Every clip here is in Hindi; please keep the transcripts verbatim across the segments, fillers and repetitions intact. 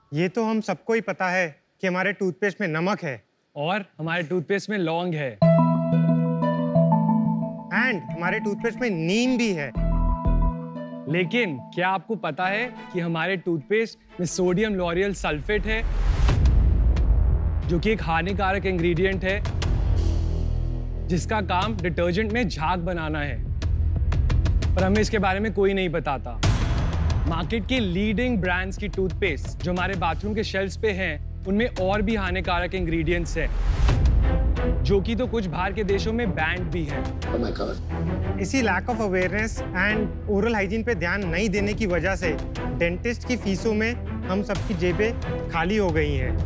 ये तो हम सबको ही पता है कि हमारे टूथपेस्ट में नमक है और हमारे टूथपेस्ट में लौंग है एंड हमारे टूथपेस्ट में नीम भी है। लेकिन क्या आपको पता है कि हमारे टूथपेस्ट में सोडियम लॉरियल सल्फेट है, जो कि एक हानिकारक इंग्रेडिएंट है जिसका काम डिटर्जेंट में झाग बनाना है, पर हमें इसके बारे में कोई नहीं बताता। मार्केट के लीडिंग ब्रांड्स की टूथपेस्ट जो हमारे बाथरूम के शेल्फ्स पे हैं, उनमें और भी हानिकारक इंग्रेडिएंट्स हैं, जो कि तो कुछ बाहर के देशों में बैंड भी है। Oh my God. इसी lack of awareness and oral hygiene पे ध्यान नहीं देने की वजह से डेंटिस्ट की फीसों में हम सबकी जेबें खाली हो गई हैं।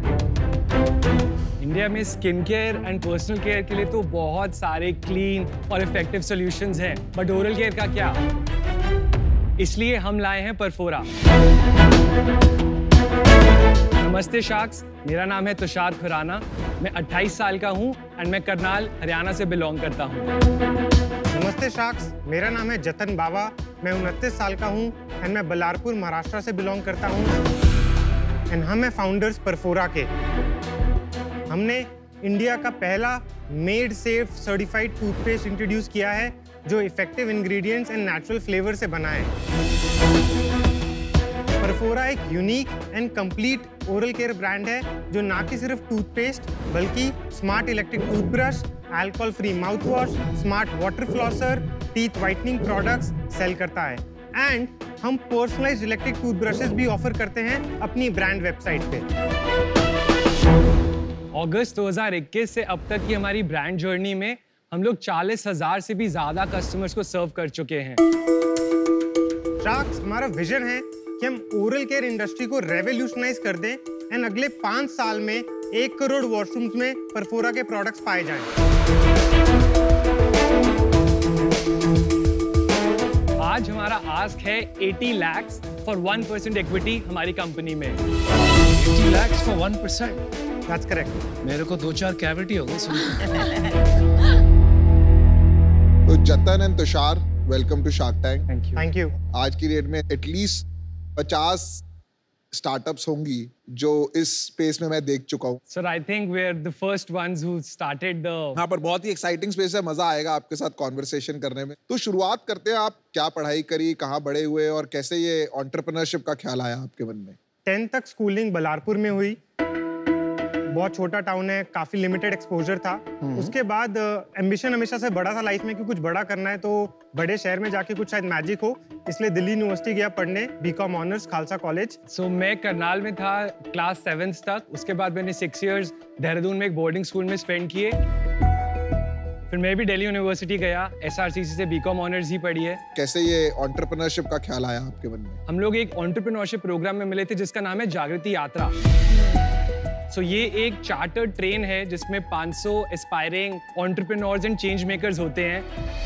इंडिया में skin care and personal care के लिए तो बहुत सारे क्लीन और इफेक्टिव सॉल्यूशंस हैं, बट ओरल केयर का क्या? इसलिए हम लाए हैं परफोरा। नमस्ते शार्क्स, मेरा नाम है तुषार खुराना। मैं अट्ठाईस साल का हूं एंड मैं करनाल हरियाणा से बिलोंग करता हूं। नमस्ते शार्क्स, मेरा नाम है जतन बावा। मैं उनतीस साल का हूं एंड मैं बल्लारपुर महाराष्ट्र से बिलोंग करता हूं एंड हम हैं फाउंडर्स परफोरा के। हमने इंडिया का पहला made safe certified toothpaste introduce किया है जो effective ingredients and natural flavour से बना है। परफोरा एक unique and complete oral care brand है जो ना कि सिर्फ टूथपेस्ट बल्कि smart electric toothbrush, alcohol free mouthwash, smart water flosser, teeth whitening products sell करता है एंड हम पर्सनलाइज्ड इलेक्ट्रिक टूथब्रशेस भी ऑफर करते हैं अपनी ब्रांड वेबसाइट पे। अगस्त दो हज़ार इक्कीस से अब तक की हमारी ब्रांड जर्नी में हम लोग चालीस हजार से भी ज्यादा कस्टमर्स को सर्व कर चुके हैं। शार्क्स, हमारा विजन है कि हम ओरल केयर इंडस्ट्री को रेवोल्यूशनाइज कर दें एंड अगले पाँच साल में एक करोड़ वॉशरूम्स में परफोरा के प्रोडक्ट्स पाए जाएं। आज हमारा आस्क है अस्सी lakh for one percent equity हमारी कंपनी में। अस्सी lakh for one percent? That's correct. मेरे को दो चार कैविटी हो गई सुन। तो Jatan and Tushar, welcome to Shark Tank. Thank you. Thank you. आज की डेट में एटलीस्ट पचास स्टार्टअप्स होंगी जो इस स्पेस में मैं देख चुका हूँ। Sir, I think we're the first ones who started the. हाँ, पर बहुत ही एक्साइटिंग स्पेस है, मजा आएगा आपके साथ कॉन्वर्सेशन करने में। तो शुरुआत करते हैं, आप क्या पढ़ाई करी, कहाँ बड़े हुए और कैसे ये एंटरप्रेन्योरशिप का ख्याल आया आपके मन में? टेंथ तक स्कूलिंग बल्लारपुर में हुई। बहुत छोटा टाउन है, काफी लिमिटेड एक्सपोजर था। उसके बाद एम्बिशन हमेशा से बड़ा था लाइफ में कि कुछ बड़ा करना है, तो बड़े शहर में जाके कुछ शायद मैजिक हो, इसलिए दिल्ली यूनिवर्सिटी गया पढ़ने, BCom honours Khalsa college. So so, मैं करनाल में था क्लास सेवेंथ तक। उसके बाद मैंने सिक्स इयर्स देहरादून में एक बोर्डिंग स्कूल में स्पेंड किए। फिर मैं भी दिल्ली यूनिवर्सिटी गया, एसआरसीसी से बीकॉम ऑनर्स ही पढ़ी है। कैसे ये एंटरप्रेन्योरशिप का ख्याल आया आपके मन में? हम लोग एक एंटरप्रेन्योरशिप प्रोग्राम में मिले थे जिसका नाम है जागृति यात्रा। सो so, ये एक चार्टर्ड ट्रेन है जिसमें पाँच सौ aspiring entrepreneurs and change makers होते हैं।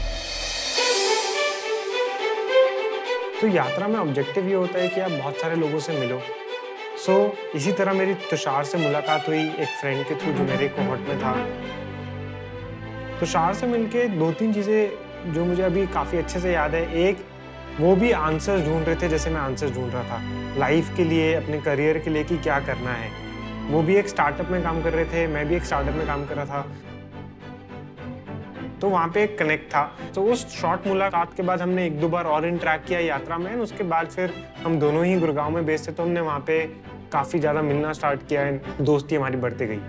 तो यात्रा में ऑब्जेक्टिव ये होता है कि आप बहुत सारे लोगों से मिलो। सो so, इसी तरह मेरी तुषार से मुलाकात हुई एक फ्रेंड के थ्रू जो मेरे कोहॉर्ट में था। तुषार से मिलके दो तीन चीज़ें जो मुझे अभी काफ़ी अच्छे से याद है। एक, वो भी आंसर्स ढूंढ रहे थे जैसे मैं आंसर्स ढूंढ रहा था लाइफ के लिए, अपने करियर के लिए कि क्या करना है। वो भी एक स्टार्टअप में काम कर रहे थे, मैं भी एक स्टार्टअप में काम कर रहा था, तो वहाँ पे एक कनेक्ट था। तो उस शॉर्ट मुलाकात के बाद हमने एक दो बार और इंटरेक्ट किया यात्रा में। उसके बाद फिर हम दोनों ही गुड़गांव में बेस्ड थे, तो हमने वहाँ पे काफ़ी ज़्यादा मिलना स्टार्ट किया, दोस्ती हमारी बढ़ती गई।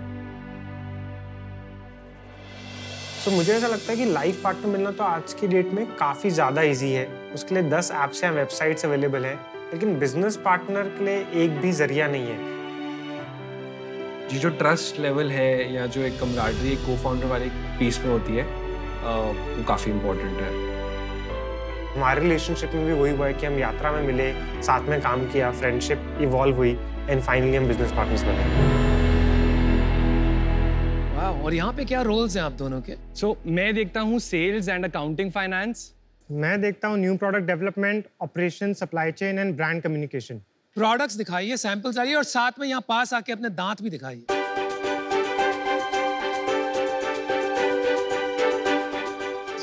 तो मुझे ऐसा लगता है कि लाइफ पार्टनर मिलना तो आज की डेट में काफ़ी ज़्यादा ईजी है। उसके लिए दस ऐप्स या वेबसाइट्स अवेलेबल हैं, लेकिन बिजनेस पार्टनर के लिए एक भी जरिया नहीं है। जी, जो ट्रस्ट लेवल है या जो एक कमराडरी एक को फाउंडर वाली पीस में होती है, वो काफ़ी इम्पोर्टेंट है। हमारे रिलेशनशिप में भी वही हुआ है कि हम यात्रा में मिले, साथ में काम किया, फ्रेंडशिप इवॉल्व हुई एंड फाइनली हम बिजनेस पार्टनर्स बने। वाह, और यहाँ पे क्या रोल्स हैं आप दोनों के? सो so, मैं देखता हूँ सेल्स एंड अकाउंटिंग फाइनेंस। मैं देखता हूँ new product development, operation, supply chain and brand communication. Products दिखाइए, सैंपल्स आइए और साथ में यहाँ पास आके अपने दांत भी दिखाइए।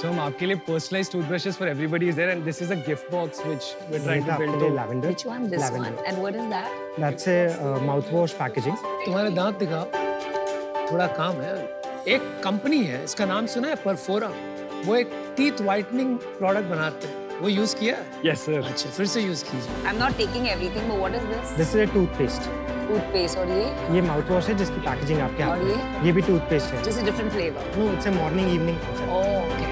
So हम आपके लिए personalized toothbrushes for everybody is there, and this is a gift box which we're trying to build. आपके लिए lavender. Which one? This Lavender. one. And what is that? That's a uh, mouthwash packaging. तुम्हारे दांत दिखाओ, थोड़ा काम है। एक कंपनी है, इसका नाम सुना है, परफोरा। वो एक टीथ वाइटनिंग प्रोडक्ट बनाते हैं, वो यूज किया है? Yes sir. अच्छा, फिर से यूज कीजिए। I'm not taking everything, but what is this? This is a toothpaste. Toothpaste और ये? ये mouthwash है जिसकी पैकेजिंग आपके हाथ और में ये? है। ये भी toothpaste है। Just a different flavor. No, it's a morning evening concept. Oh, okay.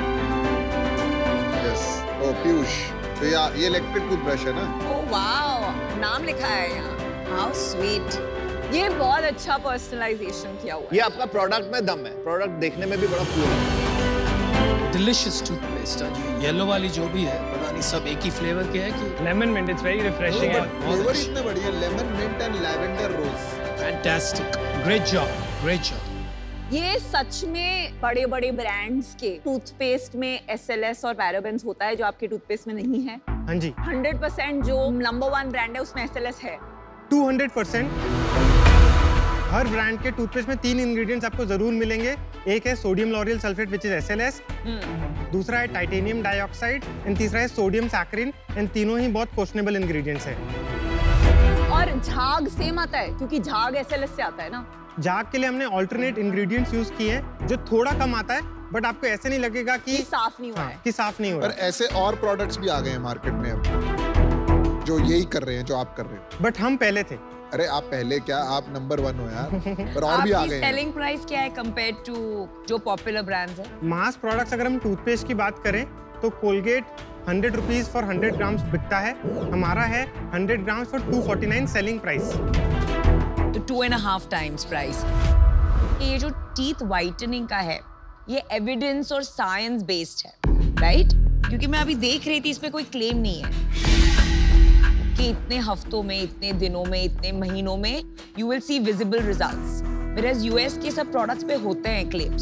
Yes oh Piyush, तो ये ये इलेक्ट्रिक टूथब्रश है ना? Oh wow, नाम लिखा है यहाँ। How sweet. ये बहुत अच्छा पर्सनलाइजेशन किया हुआ है। ये आपका प्रोडक्ट में दम है, प्रोडक्ट देखने में भी बड़ा कूल है। डिलिशियस टूथपेस्ट है जी, येलो वाली जो भी है, पता नहीं सब एक ही फ्लेवर के है कि Lemon mint, it's very refreshing. But and flavour इतने बढ़िया, lemon mint and lavender rose. Fantastic, great job, great job. ये सच में बड़े बड़े ब्रांड्स के टूथपेस्ट में एस एल एस और पैराबेन्स होता है जो आपके टूथपेस्ट में नहीं है। हाँ जी, हंड्रेड परसेंट जो नंबर वन ब्रांड है उसमें एस एल एस है। Two hundred percent. हर ब्रांड के टूथपेस्ट में तीन इंग्रेडिएंट्स आपको जरूर मिलेंगे। एक है sodium lauryl sulphate which is S L S, दूसरा है टाइटेनियम डाइऑक्साइड एंड तीसरा है सोडियम सैकरिन, एंड तीनों ही बहुत क्वेश्चनेबल इंग्रेडिएंट्स हैं। और झाग सेम आता है क्योंकि झाग एस एल एस से आता है ना। झाग के लिए हमने ऑल्टरनेट इंग्रेडिएंट्स यूज किए हैं जो थोड़ा कम आता है, बट आपको ऐसे नहीं लगेगा कि ये साफ नहीं हुआ हाँ, है। कि साफ नहीं हो पर रहा। ऐसे और प्रोडक्ट्स भी आ गए हैं मार्केट में अब, जो यही कर रहे हैं जो आप कर रहे हो। बट हम पहले थे। अरे आप पहले क्या, आप नंबर वन हो यार, पर और भी आ आपकी गए हैं। सेलिंग प्राइस क्या है कंपेयर्ड टू जो पॉपुलर ब्रांड्स है? मास प्रोडक्ट्स अगर हम टूथपेस्ट की बात करें तो Colgate hundred rupees for hundred grams बिकता है, हमारा है hundred grams for two forty nine selling price. तो two and half times price. ये जो टीथ वाइटनिंग का है ये एविडेंस और साइंस बेस्ड है, राइट? क्योंकि मैं अभी देख रही थी इसमें कोई क्लेम नहीं है कि इतने हफ्तों में, इतने दिनों में, इतने महीनों में you will see visible results, whereas US के सब प्रोडक्ट्स पे होते हैं क्लेम्स।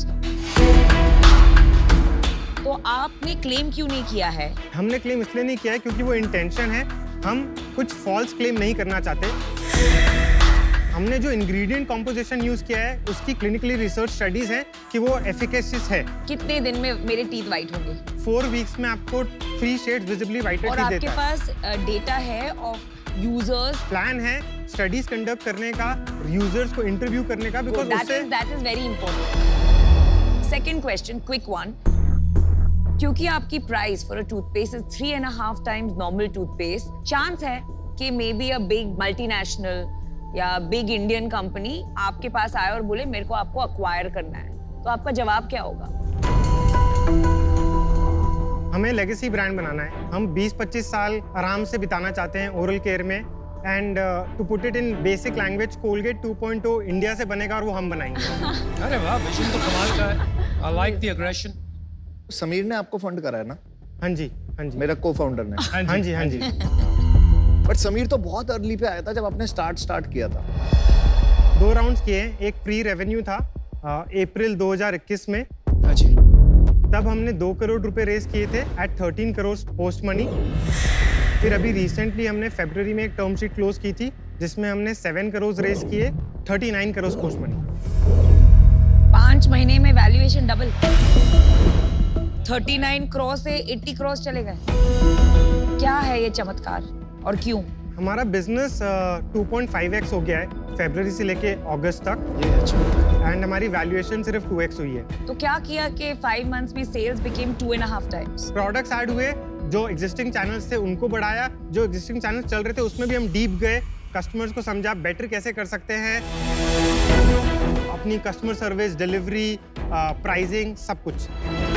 तो आपने क्लेम क्यों नहीं किया है? हमने क्लेम इसलिए नहीं किया है क्योंकि वो इंटेंशन है, हम कुछ फॉल्स क्लेम नहीं करना चाहते। हमने जो इंग्रेडिएंट कॉम्पोजिशन यूज किया है उसकी क्लिनिकली रिसर्च स्टडीज हैं कि वो एफिकेसियस है। कितने दिन में मेरे टीथ वाइट होंगे? फोर वीक्स में आपको थ्री शेड्स विजिबली वाइटेड और टीथ आपके देता है। पास डेटा है ऑफ यूजर्स? प्लान है स्टडीज कंडक्ट करने का, यूजर्स को इंटरव्यू करने का, बिकॉज दैट उससे is that is very important. Second question, quick one. क्योंकि आपकी price for a toothpaste is three and half times normal toothpaste, chance है कि may be a big multinational या बिग इंडियन कंपनी आपके पास आए और बोले मेरे को आपको अक्वायर करना है, तो आपका जवाब क्या होगा? हमें लेगेसी ब्रांड बनाना है। हम बीस पच्चीस साल आराम से बिताना चाहते हैं ओरल केयर में, and to put it in basic language, Colgate two point O India से बनेगा और वो हम बनाएंगे। अरे वाह, विजन तो कमाल का है। I like the aggression. Sameer ने आपको फंड करा है ना? हाँ जी, हाँ जी, मेरा को फाउंडर ने। हाँ जी, हाँ जी। बट समीर तो बहुत अर्ली पे आया था जब आपने स्टार्ट स्टार्ट किया था। दो राउंड्स किए हैं। एक प्री रेवेन्यू था अप्रैल दो हज़ार इक्कीस में, हाँ जी। तब हमने दो करोड़ रुपए रेस किए थे at thirteen crore post money. फिर अभी रिसेंटली हमने फरवरी में एक टर्म शीट क्लोज की थी जिसमें हमने सेवन करोड़ रेस किए, thirty nine crore post money. पांच महीने में valuation double, thirty nine crore से अस्सी करोड़ चले गए। क्या है ये चमत्कार और क्यों? हमारा business two point five X हो गया है फरवरी से लेके अगस्त तक, ये अच्छा। एंड हमारी वैल्यूएशन सिर्फ टू एक्स हुई है। तो क्या किया कि फाइव मंथ्स में sales became two and half times? Products add हुए, जो एग्जिस्टिंग चैनल्स थे उनको बढ़ाया, जो एग्जिस्टिंग चैनल्स चल रहे थे उसमें भी हम डीप गए, कस्टमर्स को समझा बेटर कैसे कर सकते हैं, अपनी कस्टमर सर्विस, डिलीवरी, प्राइसिंग, सब कुछ।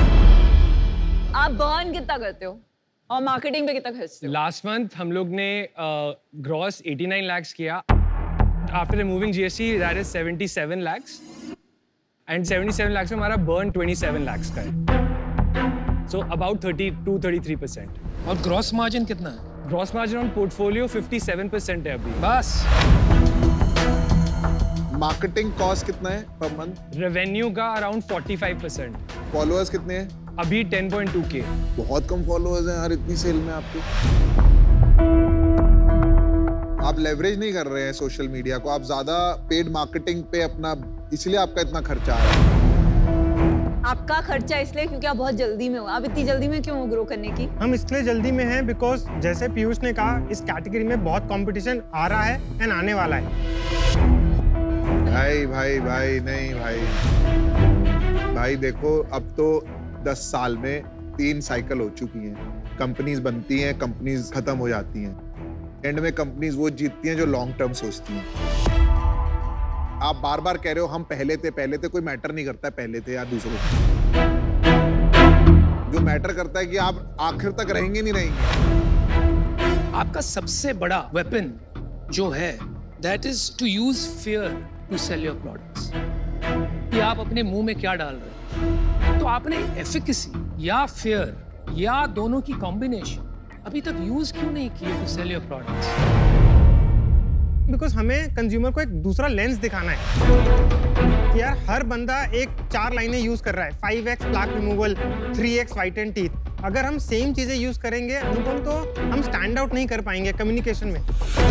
आप बर्न कितना करते हो और मार्केटिंग पे कितना खर्चते हो? लास्ट मंथ हम लोग ने ग्रॉस eighty-nine lakhs किया। After removing GST that is seventy-seven lakhs, and seventy-seven lakhs में हमारा बर्न twenty-seven lakhs का है, so about thirty-two thirty-three percent। और ग्रॉस मार्जिन कितना है? Gross margin on portfolio fifty-seven percent है अभी। बस। मार्केटिंग कॉस्ट कितना है पर मंथ? रेवेन्यू का अराउंड forty-five percent, फॉलोअर्स कितने हैं? अभी ten point two K। बहुत कम फॉलोअर्स हैं यार इतनी सेल में आपके। आप लेवरेज नहीं कर रहे हैं सोशल मीडिया को, आप ज्यादा पेड मार्केटिंग पे अपना, इसलिए आपका इतना खर्चा आ रहा है। आपका खर्चा इसलिए क्योंकि आप बहुत जल्दी में हो। आप इतनी जल्दी में क्यों हो ग्रो करने की? हम इसलिए जल्दी में हैं बिकॉज जैसे पीयूष ने कहा, इस कैटेगरी में बहुत कंपटीशन आ रहा है एंड आने वाला है। भाई भाई भाई नहीं भाई भाई देखो, अब तो दस साल में तीन साइकिल हो चुकी हैं। कंपनीज बनती हैं, कंपनीज खत्म हो जाती हैं। एंड में कंपनीज वो जीतती हैं जो लॉन्ग टर्म सोचती हैं। आप बार बार कह रहे हो हम पहले थे पहले थे, कोई मैटर नहीं करता है पहले थे या दूसरों। जो मैटर करता है कि आप आखिर तक रहेंगे नहीं रहेंगे। आपका सबसे बड़ा वेपन जो है that is to use fear to sell your products. कि आप अपने मुंह में क्या डाल रहे हैं। तो आपने एफिकेसी या फियर या दोनों की कॉम्बिनेशन अभी तक यूज क्यों नहीं किए to sell your products? Because हमें कंज्यूमर को एक दूसरा लेंस दिखाना है कि यार हर बंदा एक चार लाइनें यूज कर रहा है, five X plaque removal, three X whiten teeth. अगर हम सेम चीजें यूज करेंगे अनुपम तो हम स्टैंड आउट नहीं कर पाएंगे कम्युनिकेशन में।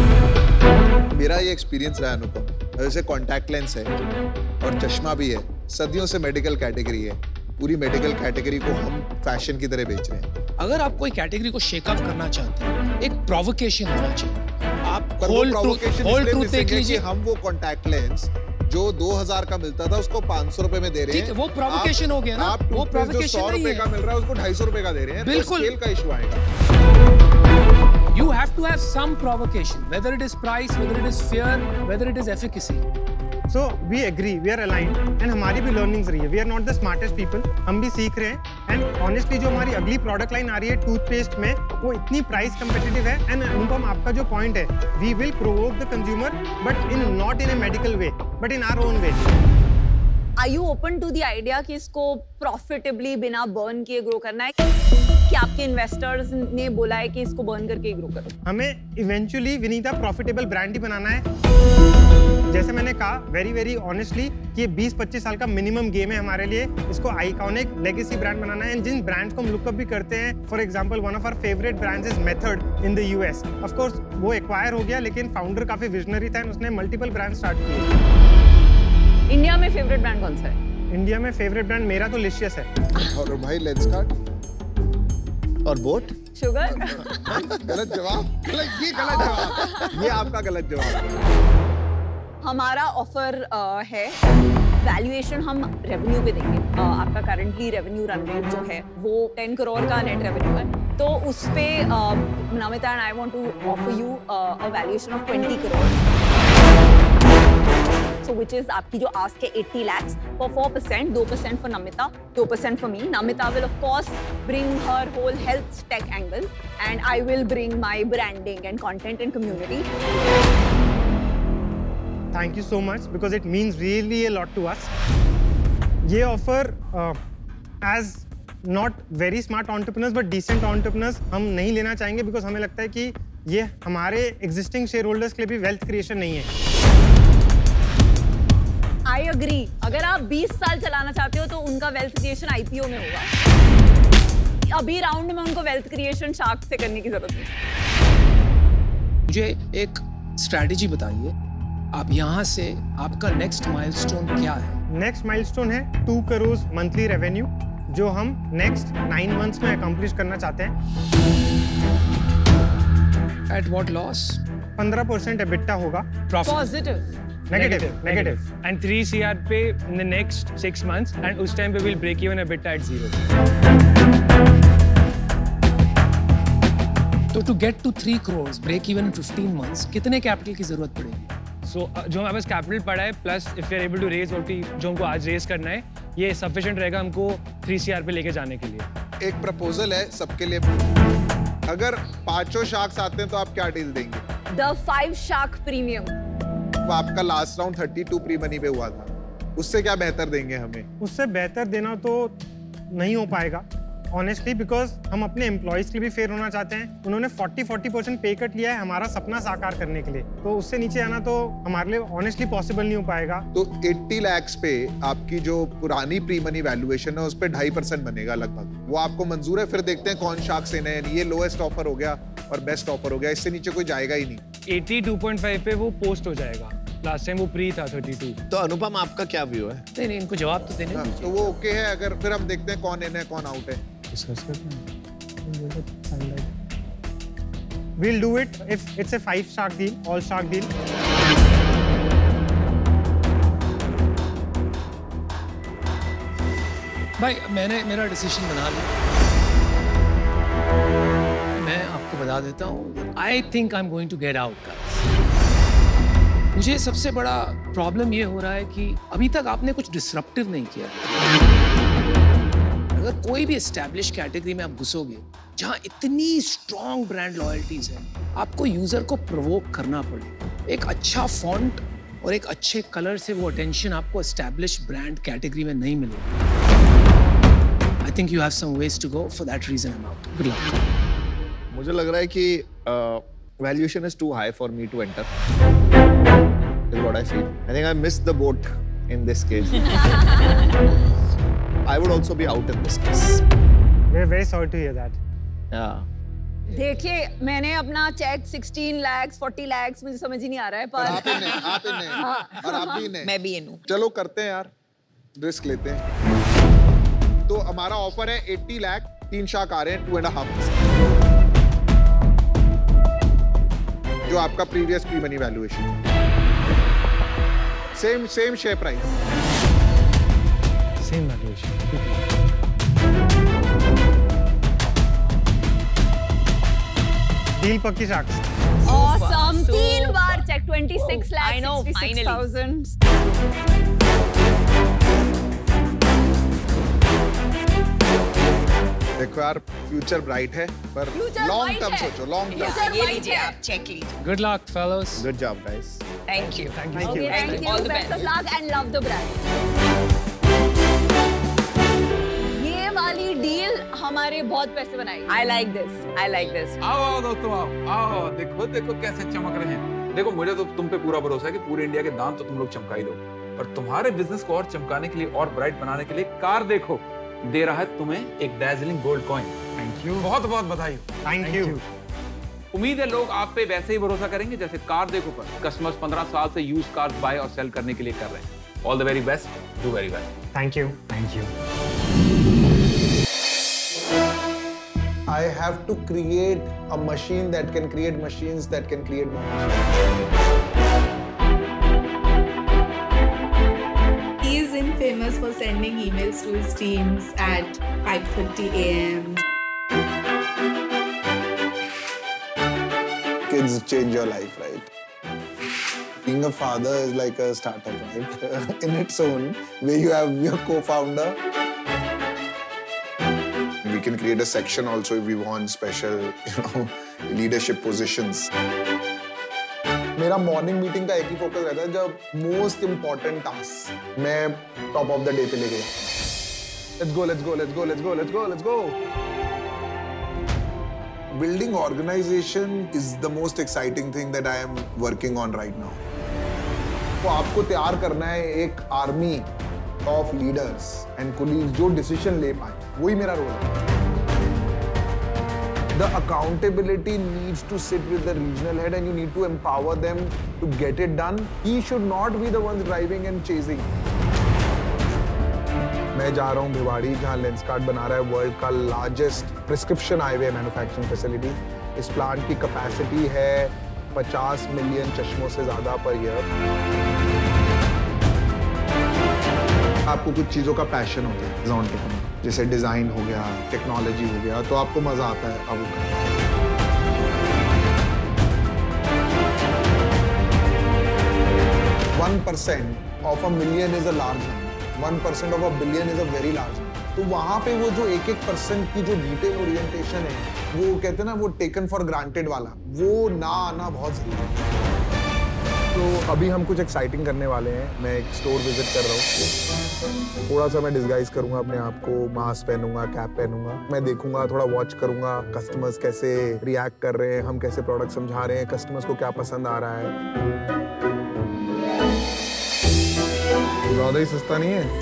मेरा ये एक्सपीरियंस रहा अनुपम, जैसे कॉन्टैक्ट लेंस है और चश्मा भी है, सदियों से मेडिकल कैटेगरी है। पूरी मेडिकल कैटेगरी को हम फैशन की तरह बेच रहे हैं। अगर आप कोई कैटेगरी को शेकअप करना चाहते हैं, एक प्रोवोकेशन होना चाहिए। आप होल ट्रूथ होल ट्रूथ देख लीजिए। हम वो कॉन्टैक्ट लेंस जो दो हज़ार का मिलता था उसको पाँच सौ रुपए में दे रहे हैं। वो प्रोवोकेशन हो गया ना। आप वो प्रोवोकेशन सौ रुपए का मिल रहा है उसको ढाई सौ रुपए का दे रहे हैं। बिल्कुल स्केल का इशू आएगा। You have to have some provocation, whether it is price, whether it is fear, whether it is efficacy. So we agree, we are aligned, and हमारी भी learnings रही है। We are not the smartest people, हम भी सीख रहे हैं। And honestly जो हमारी अगली product line आ रही है टूथपेस्ट में, वो इतनी price competitive है। And अनुपम आपका जो point है, we will provoke the consumer, but in not in a medical way, but in our own way. Are you open to the idea कि इसको profitably बिना burn किए grow करना है? कि आपके इन्वेस्टर्स ने बोला है कि इसको बर्न करके ग्रो करो? हमें इवेंचुअली विनीता प्रॉफिटेबल ब्रांड ही बनाना है। जैसे मैंने कहा वेरी वेरी ऑनेस्टली कि ये बीस पच्चीस साल का मिनिमम गेम है हमारे लिए। इसको आइकॉनिक लेगेसी ब्रांड बनाना है। एंड जिन ब्रांड्स को हम लुकअप भी करते हैं, for example one of our favourite brands is Method in the US. Of course वो एक्वायर हो गया, लेकिन फाउंडर काफी विजनरी था, उसने मल्टीपल ब्रांड स्टार्ट किए। इंडिया में फेवरेट ब्रांड कौन सा है? इंडिया में फेवरेट ब्रांड मेरा तो लिशियस है। और भाई लेंसकार्ट और बोट शुगर। गलत जवाब। गलत ये गलत जवाब ये आपका गलत जवाब। हमारा ऑफर है वैल्यूएशन हम रेवेन्यू पे देंगे। uh, आपका करंटली रेवेन्यू रन रेट जो है वो टेन करोड़ का नेट रेवेन्यू है, तो उस पे Namita and I want to offer you a valuation of twenty crore. So which is आपकी जो आस्क है eighty lakhs for four percent, two percent for Namita, two percent for me. Namita will of course bring her whole health tech angle and I will bring my branding and content and community. Thank you so much because it means really a lot to us. ये offer as not very smart entrepreneurs but decent entrepreneurs हम नहीं लेना चाहेंगे because हमें लगता है कि ये हमारे existing shareholders के लिए भी wealth creation नहीं है। I agree. अगर आप बीस साल चलाना चाहते हो तो उनका वेल्थ क्रिएशन आईपीओ में होगा। अभी राउंड में उनको वेल्थ क्रिएशन शार्क से करने की जरूरत नहीं। मुझे एक स्ट्रैटेजी बताइए, आप यहाँ से आपका नेक्स्ट माइलस्टोन क्या है? नेक्स्ट माइलस्टोन है टू करोड़ मंथली रेवेन्यू जो हम नेक्स्ट नाइन मंथ्स में अकम्प्लिश करना चाहते हैं। At what loss? पंद्रह परसेंट एबिटा होगा। Positive Negative, negative. And three C R पे in the next six months, and उस time पे we'll break even EBITDA at zero. तो to get to three crores, break even in fifteen months, कितने कैपिटल की जरूरत पड़ेगी? So uh, जो हमारे पास कैपिटल पड़ा है, plus if we are able to raise what we जो हमको आज raise करना है, ये sufficient रहेगा हमको three C R पे लेके जाने के लिए। एक प्रपोजल है सबके लिए, अगर पांचों शार्क्स आते हैं तो आप क्या डील देंगे? The five shark premium. आपका last round thirty two pre money पे हुआ था, उससे क्या बेहतर देंगे हमें? उससे बेहतर देना तो नहीं हो पाएगा ऑनेस्टली, बिकॉज हम अपने एम्प्लॉयज के भी फेयर होना चाहते हैं। उन्होंने फोर्टी फोर्टी परसेंट पे कट लिया है हमारा सपना साकार करने के लिए, तो उससे नीचे आना तो हमारे लिए ऑनेस्टली पॉसिबल नहीं हो पाएगा। तो अस्सी लाख पे आपकी जो पुरानी प्री मनी वैल्यूएशन है उस पे ढाई परसेंट बनेगा लगभग, वो आपको मंजूर है? फिर देखते हैं कौन शार्क से नए। ये लोएस्ट ऑफर हो गया और बेस्ट ऑफर हो गया, इससे नीचे कोई जाएगा ही नहीं। eighty-two point five पे वो पोस्ट हो जाएगा। लास्ट टाइम वो प्री था थर्टी टू। तो अनुपम आपका क्या व्यू है? नहीं नहीं, इनको जवाब तो देने हाँ, दीजिए। तो वो ओके है। अगर फिर हम देखते हैं कौन इन है कौन आउट है। डिस्कस करते हैं। We'll do it if it's a five shark deal, all shark deal. भाई मैंने मेरा डिसीजन बना लिया। मैं आपको बता देता हूँ, I think I am going to get out. मुझे सबसे बड़ा प्रॉब्लम ये हो रहा है कि अभी तक आपने कुछ डिसरप्टिव नहीं किया। अगर कोई भी एस्टैब्लिश कैटेगरी में आप घुसोगे जहाँ इतनी स्ट्रॉन्ग ब्रांड लॉयल्टीज है, आपको यूजर को प्रोवोक करना पड़ेगा। एक अच्छा फॉन्ट और एक अच्छे कलर से वो अटेंशन आपको एस्टैब्लिश ब्रांड कैटेगरी में नहीं मिलेगा। I think you have some ways to go, for that reason I am out. Good luck. मुझे लग रहा है कि valuation is too high for me to enter, is what I feel. I think I missed the boat in this case. I would also be out in this case. We're very sorry to hear that. या देखिए, मैंने अपना चेक सोलह लाख, चालीस लाख, मुझे समझ ही नहीं आ रहा है, पर आप ही ने, आप ही ने, और आप भी ने। मैं भी इन हूँ। चलो करते हैं यार, रिस्क लेते हैं। तो हमारा ऑफर है अस्सी लाख, तीन शार्क आ रहे हैं, टू एंड हाफ जो आपका previous pre money valuation. Same same share price, same valuation. Deal पक्की शार्क्स। ऑसम। तीन बार चेक, छब्बीस लाख, I know, finally. छियासठ हज़ार। देखो यार, फ्यूचर ब्राइट है, पर Future लॉन्ग bright टर्म है। सोचो, लॉन्ग Yeah. टर्म। ये लीजिए आप, चेक लीजिए। Good luck fellows. Good job guys. Thank you. Thank you. Okay, thank you. All the Best best. of luck and love the brand. ये वाली डील हमारे बहुत पैसे बनाएगी। I like this. I like this. आओ आओ दोस्तों, आओ आओ, देखो देखो कैसे चमक रहे हैं। देखो, मुझे तो तुम पे पूरा भरोसा है कि पूरे इंडिया के दाम तो तुम लोग चमका ही दो, पर तुम्हारे बिजनेस को और चमकाने के लिए और ब्राइट बनाने के लिए कार देखो दे रहा है तुम्हें एक dazzling gold coin. Thank you. बहुत बहुत बधाई। Thank you. उम्मीद है लोग आप पे वैसे ही भरोसा करेंगे जैसे कार देखो पर कस्टमर्स पंद्रह साल से यूज कार बाय और सेल करने के लिए कर रहे हैं। All the very best, do very well. Thank you. Thank you. I have to create a machine that can create machines that can create machines. He is infamous for sending emails to his teams at five thirty a m Kids change your life, right? Being a father is like a startup, right? In its own, where you have your co-founder. We can create a section also if we want special, you know, leadership positions. मेरा मॉर्निंग मीटिंग का एक ही फोकस रहता है, जब मोस्ट इंपॉर्टेंट टास्क मैं टॉप ऑफ द डे पे लेके जाऊँ। Let's go, let's go, let's go, let's go, let's go, let's go. Building organization is the most exciting thing that I am working on right now. तो आपको तैयार करना है एक army of leaders and colleagues जो डिसीजन ले पाए, वही मेरा रोल है। The accountability needs to sit with the regional head and you need to empower them to get it done. He should not be the ones driving and chasing. मैं जा रहा हूँ भिवाड़ी, जहाँ लेंसकार्ट बना रहा है वर्ल्ड का largest prescription eyewear manufacturing facility. इस प्लांट की कैपेसिटी है पचास मिलियन चश्मों से ज्यादा पर ईयर। आपको कुछ चीजों का पैशन होता है एज एंटरप्रेन्योर, जैसे डिजाइन हो गया, टेक्नोलॉजी हो गया, तो आपको मजा आता है अब वो करने में। One percent of a million is a large number, one percent of a billion is a very large number. तो वहां पे वो जो एक एक परसेंट की जो डिटेल ओरिएंटेशन है, वो कहते हैं ना वो टेकन फॉर ग्रांटेड वाला, वो ना आना बहुत जरूरी है। तो अभी हम कुछ एक्साइटिंग करने वाले हैं। मैं एक स्टोर विजिट कर रहा हूँ, थोड़ा सा मैं डिस्गाइज करूंगा अपने आप को, मास्क पहनूंगा, कैप पहनूंगा, मैं देखूंगा, थोड़ा वॉच करूंगा कस्टमर्स कैसे रिएक्ट कर रहे हैं, हम कैसे प्रोडक्ट समझा रहे हैं, कस्टमर्स को क्या पसंद आ रहा है। ज्यादा ही सस्ता नहीं है।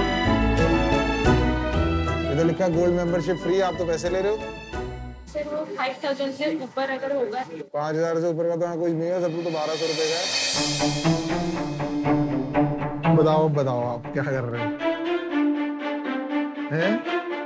इधर लिखा गोल्ड मेंबरशिप फ्री, आप तो पैसे ले रहे हो। सर वो फाइव थाउजेंड से ऊपर अगर होगा। पाँच हजार से ऊपर का तो यहाँ कुछ नहीं है, सब तो बारह सौ रुपए का है। बताओ बताओ आप क्या कर रहे हो? हैं?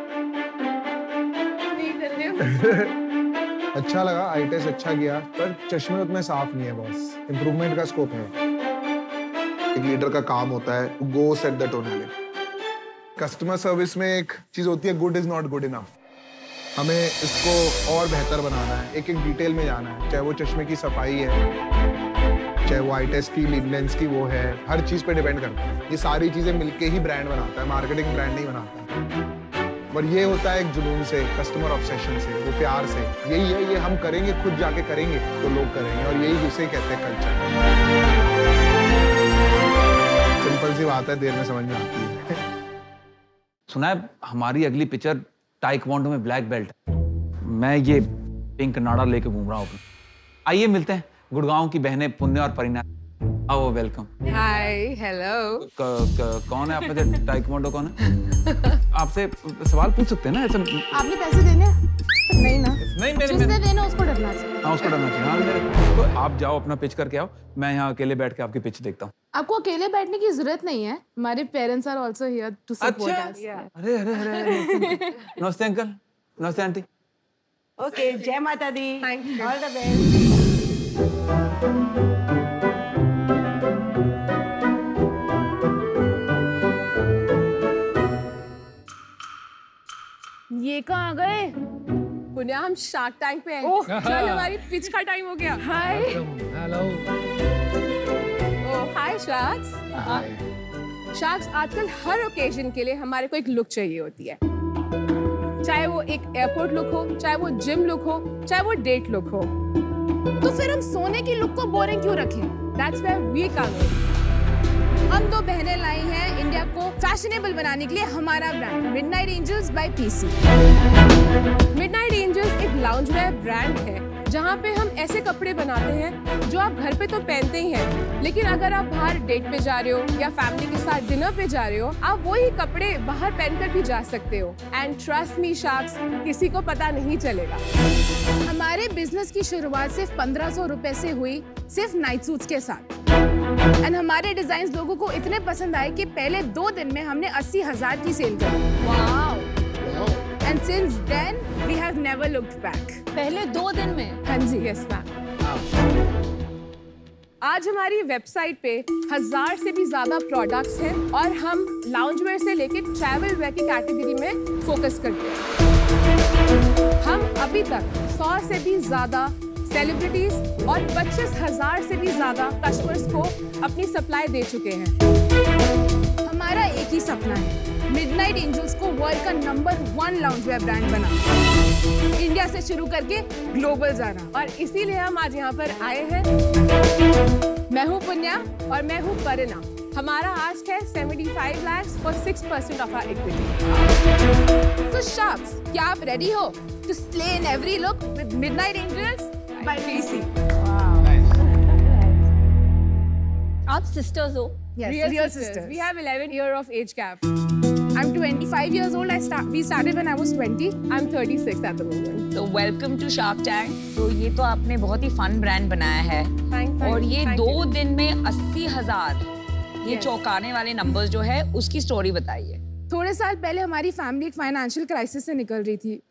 नहीं कर रहे हो। अच्छा लगा, आई टेस्ट अच्छा किया, पर चश्मे उतने साफ नहीं है बॉस, इम्प्रूवमेंट का स्कोप है। एक लीडर का काम होता है go set the tonality. Customer service में एक चीज होती है good is not good enough. हमें इसको और बेहतर बनाना है, एक एक डिटेल में जाना है, चाहे वो चश्मे की सफाई है, चाहे वो आई टेस्ट की लेंस की वो है, हर चीज पे डिपेंड करता है। ये सारी चीजें मिलके ही ब्रांड बनाता है, मार्केटिंग ब्रांड नहीं बनाता। और ये होता है एक जुनून से, कस्टमर ऑब्सेशन से, वो प्यार से। यही है, ये हम करेंगे, खुद जाके करेंगे तो लोग करेंगे, और यही उसे कहते हैं कल्चर। सिंपल सी बात है, देर में समझ में आती है। सुना है हमारी अगली पिक्चर टाइक्वांडो में ब्लैक बेल्ट। मैं ये पिंक नाड़ा लेके घूम रहा हूँ। आइए मिलते हैं, गुड़गांव की बहनें पुण्य और परिणा। आओ, वेलकम। हाय, हेलो। कौन है आपका जो टाइक्वांडो कौन है? आपसे सवाल पूछ सकते हैं ना? ऐसा आपने पैसे देने? नहीं ना। नहीं, मेरे जिसने देने उसको डरना चाहिए। हाँ, उसको डरना चाहिए। हाँ, मेरे तो आप जाओ अपना पिच करके आओ, मैं यहाँ अकेले बैठ के आपकी पिच देखता हूँ। आपको अकेले बैठने की जरूरत नहीं है, हमारे parents are also here to support us. अरे अरे अरे, नमस्ते अंकल, नमस्ते आंटी। ओके, जय माता दी। Thank you. All the best. ये कहाँ आ गए? पुण्या, हम शार्क टैंक पे हैं। ओह, चल हमारी पिच का टाइम हो गया। Hi. Hello. Oh, hi sharks. Sharks, आजकल हर ओकेजन के लिए हमारे को एक लुक चाहिए होती है। चाहे वो एक एयरपोर्ट लुक हो, चाहे वो जिम लुक हो, चाहे वो डेट लुक हो। तो फिर हम सोने की लुक को बोरिंग क्यों रखें? That's where we come in. हम दो बहनें लाई हैं इंडिया को फैशनेबल बनाने के लिए हमारा brand Midnight Angels by PC. Midnight Angels एक लाउंजवेयर ब्रांड है जहाँ पे हम ऐसे कपड़े बनाते हैं जो आप घर पे तो pहनते ही हैं, लेकिन अगर आप बाहर डेट पे जा रहे हो या फैमिली के साथ डिनर पे जा रहे हो, आप वही कपड़े बाहर पहनकर भी जा सकते हो। एंड ट्रस्ट मी शार्क्स, किसी को पता नहीं चलेगा। हमारे बिजनेस की शुरुआत सिर्फ पंद्रह सौ रुपए से हुई, सिर्फ नाइट सूट्स के साथ। एंड हमारे डिजाइन लोगों को इतने पसंद आए कि पहले दो दिन में हमने अस्सी हजार की सेल करी। Wow! And since then we have never looked back. पहले दो दिन में? हाँ जी, यस मैम। आज हमारी वेबसाइट पे हजार से भी ज्यादा प्रोडक्ट्स हैं और हम लाउंजवेयर से लेके ट्रैवल वेयर की कैटेगरी में फोकस करते हैं। हम अभी तक सौ से भी ज्यादा सेलिब्रिटीज और पच्चीस हजार से भी ज्यादा कस्टमर्स को अपनी सप्लाई दे चुके हैं। हमारा एक ही सपना है, मिडनाइट एंजल्स को वर्ल्ड का नंबर वन लाउंजवेयर ब्रांड बनाना, इंडिया से शुरू करके ग्लोबल जाना। और इसीलिए हम आज यहाँ पर आए हैं। मैं हूँ पुण्या और मैं हूँ परिणा। हमारा आस्क है पचहत्तर lakh for six percent of our equity. So sharks, क्या आप रेडी हो to slay in every look with Midnight Angels by P C? आप sisters हो? Yes, real, real sisters. sisters. We have eleven year of age gap. I'm twenty-five years old. I start. We started when I was twenty. I'm thirty-six at the moment. So welcome to Shark Tank. तो ये तो आपने बहुत ही फन ब्रांड बनाया है। Thank, thank, और ये thank दो you. दिन में अस्सी हजार ये Yes. चौंकाने वाले नंबर्स जो है उसकी स्टोरी बताइए। थोड़े साल पहले हमारी फैमिली एक फाइनेंशियल क्राइसिस से निकल रही थी।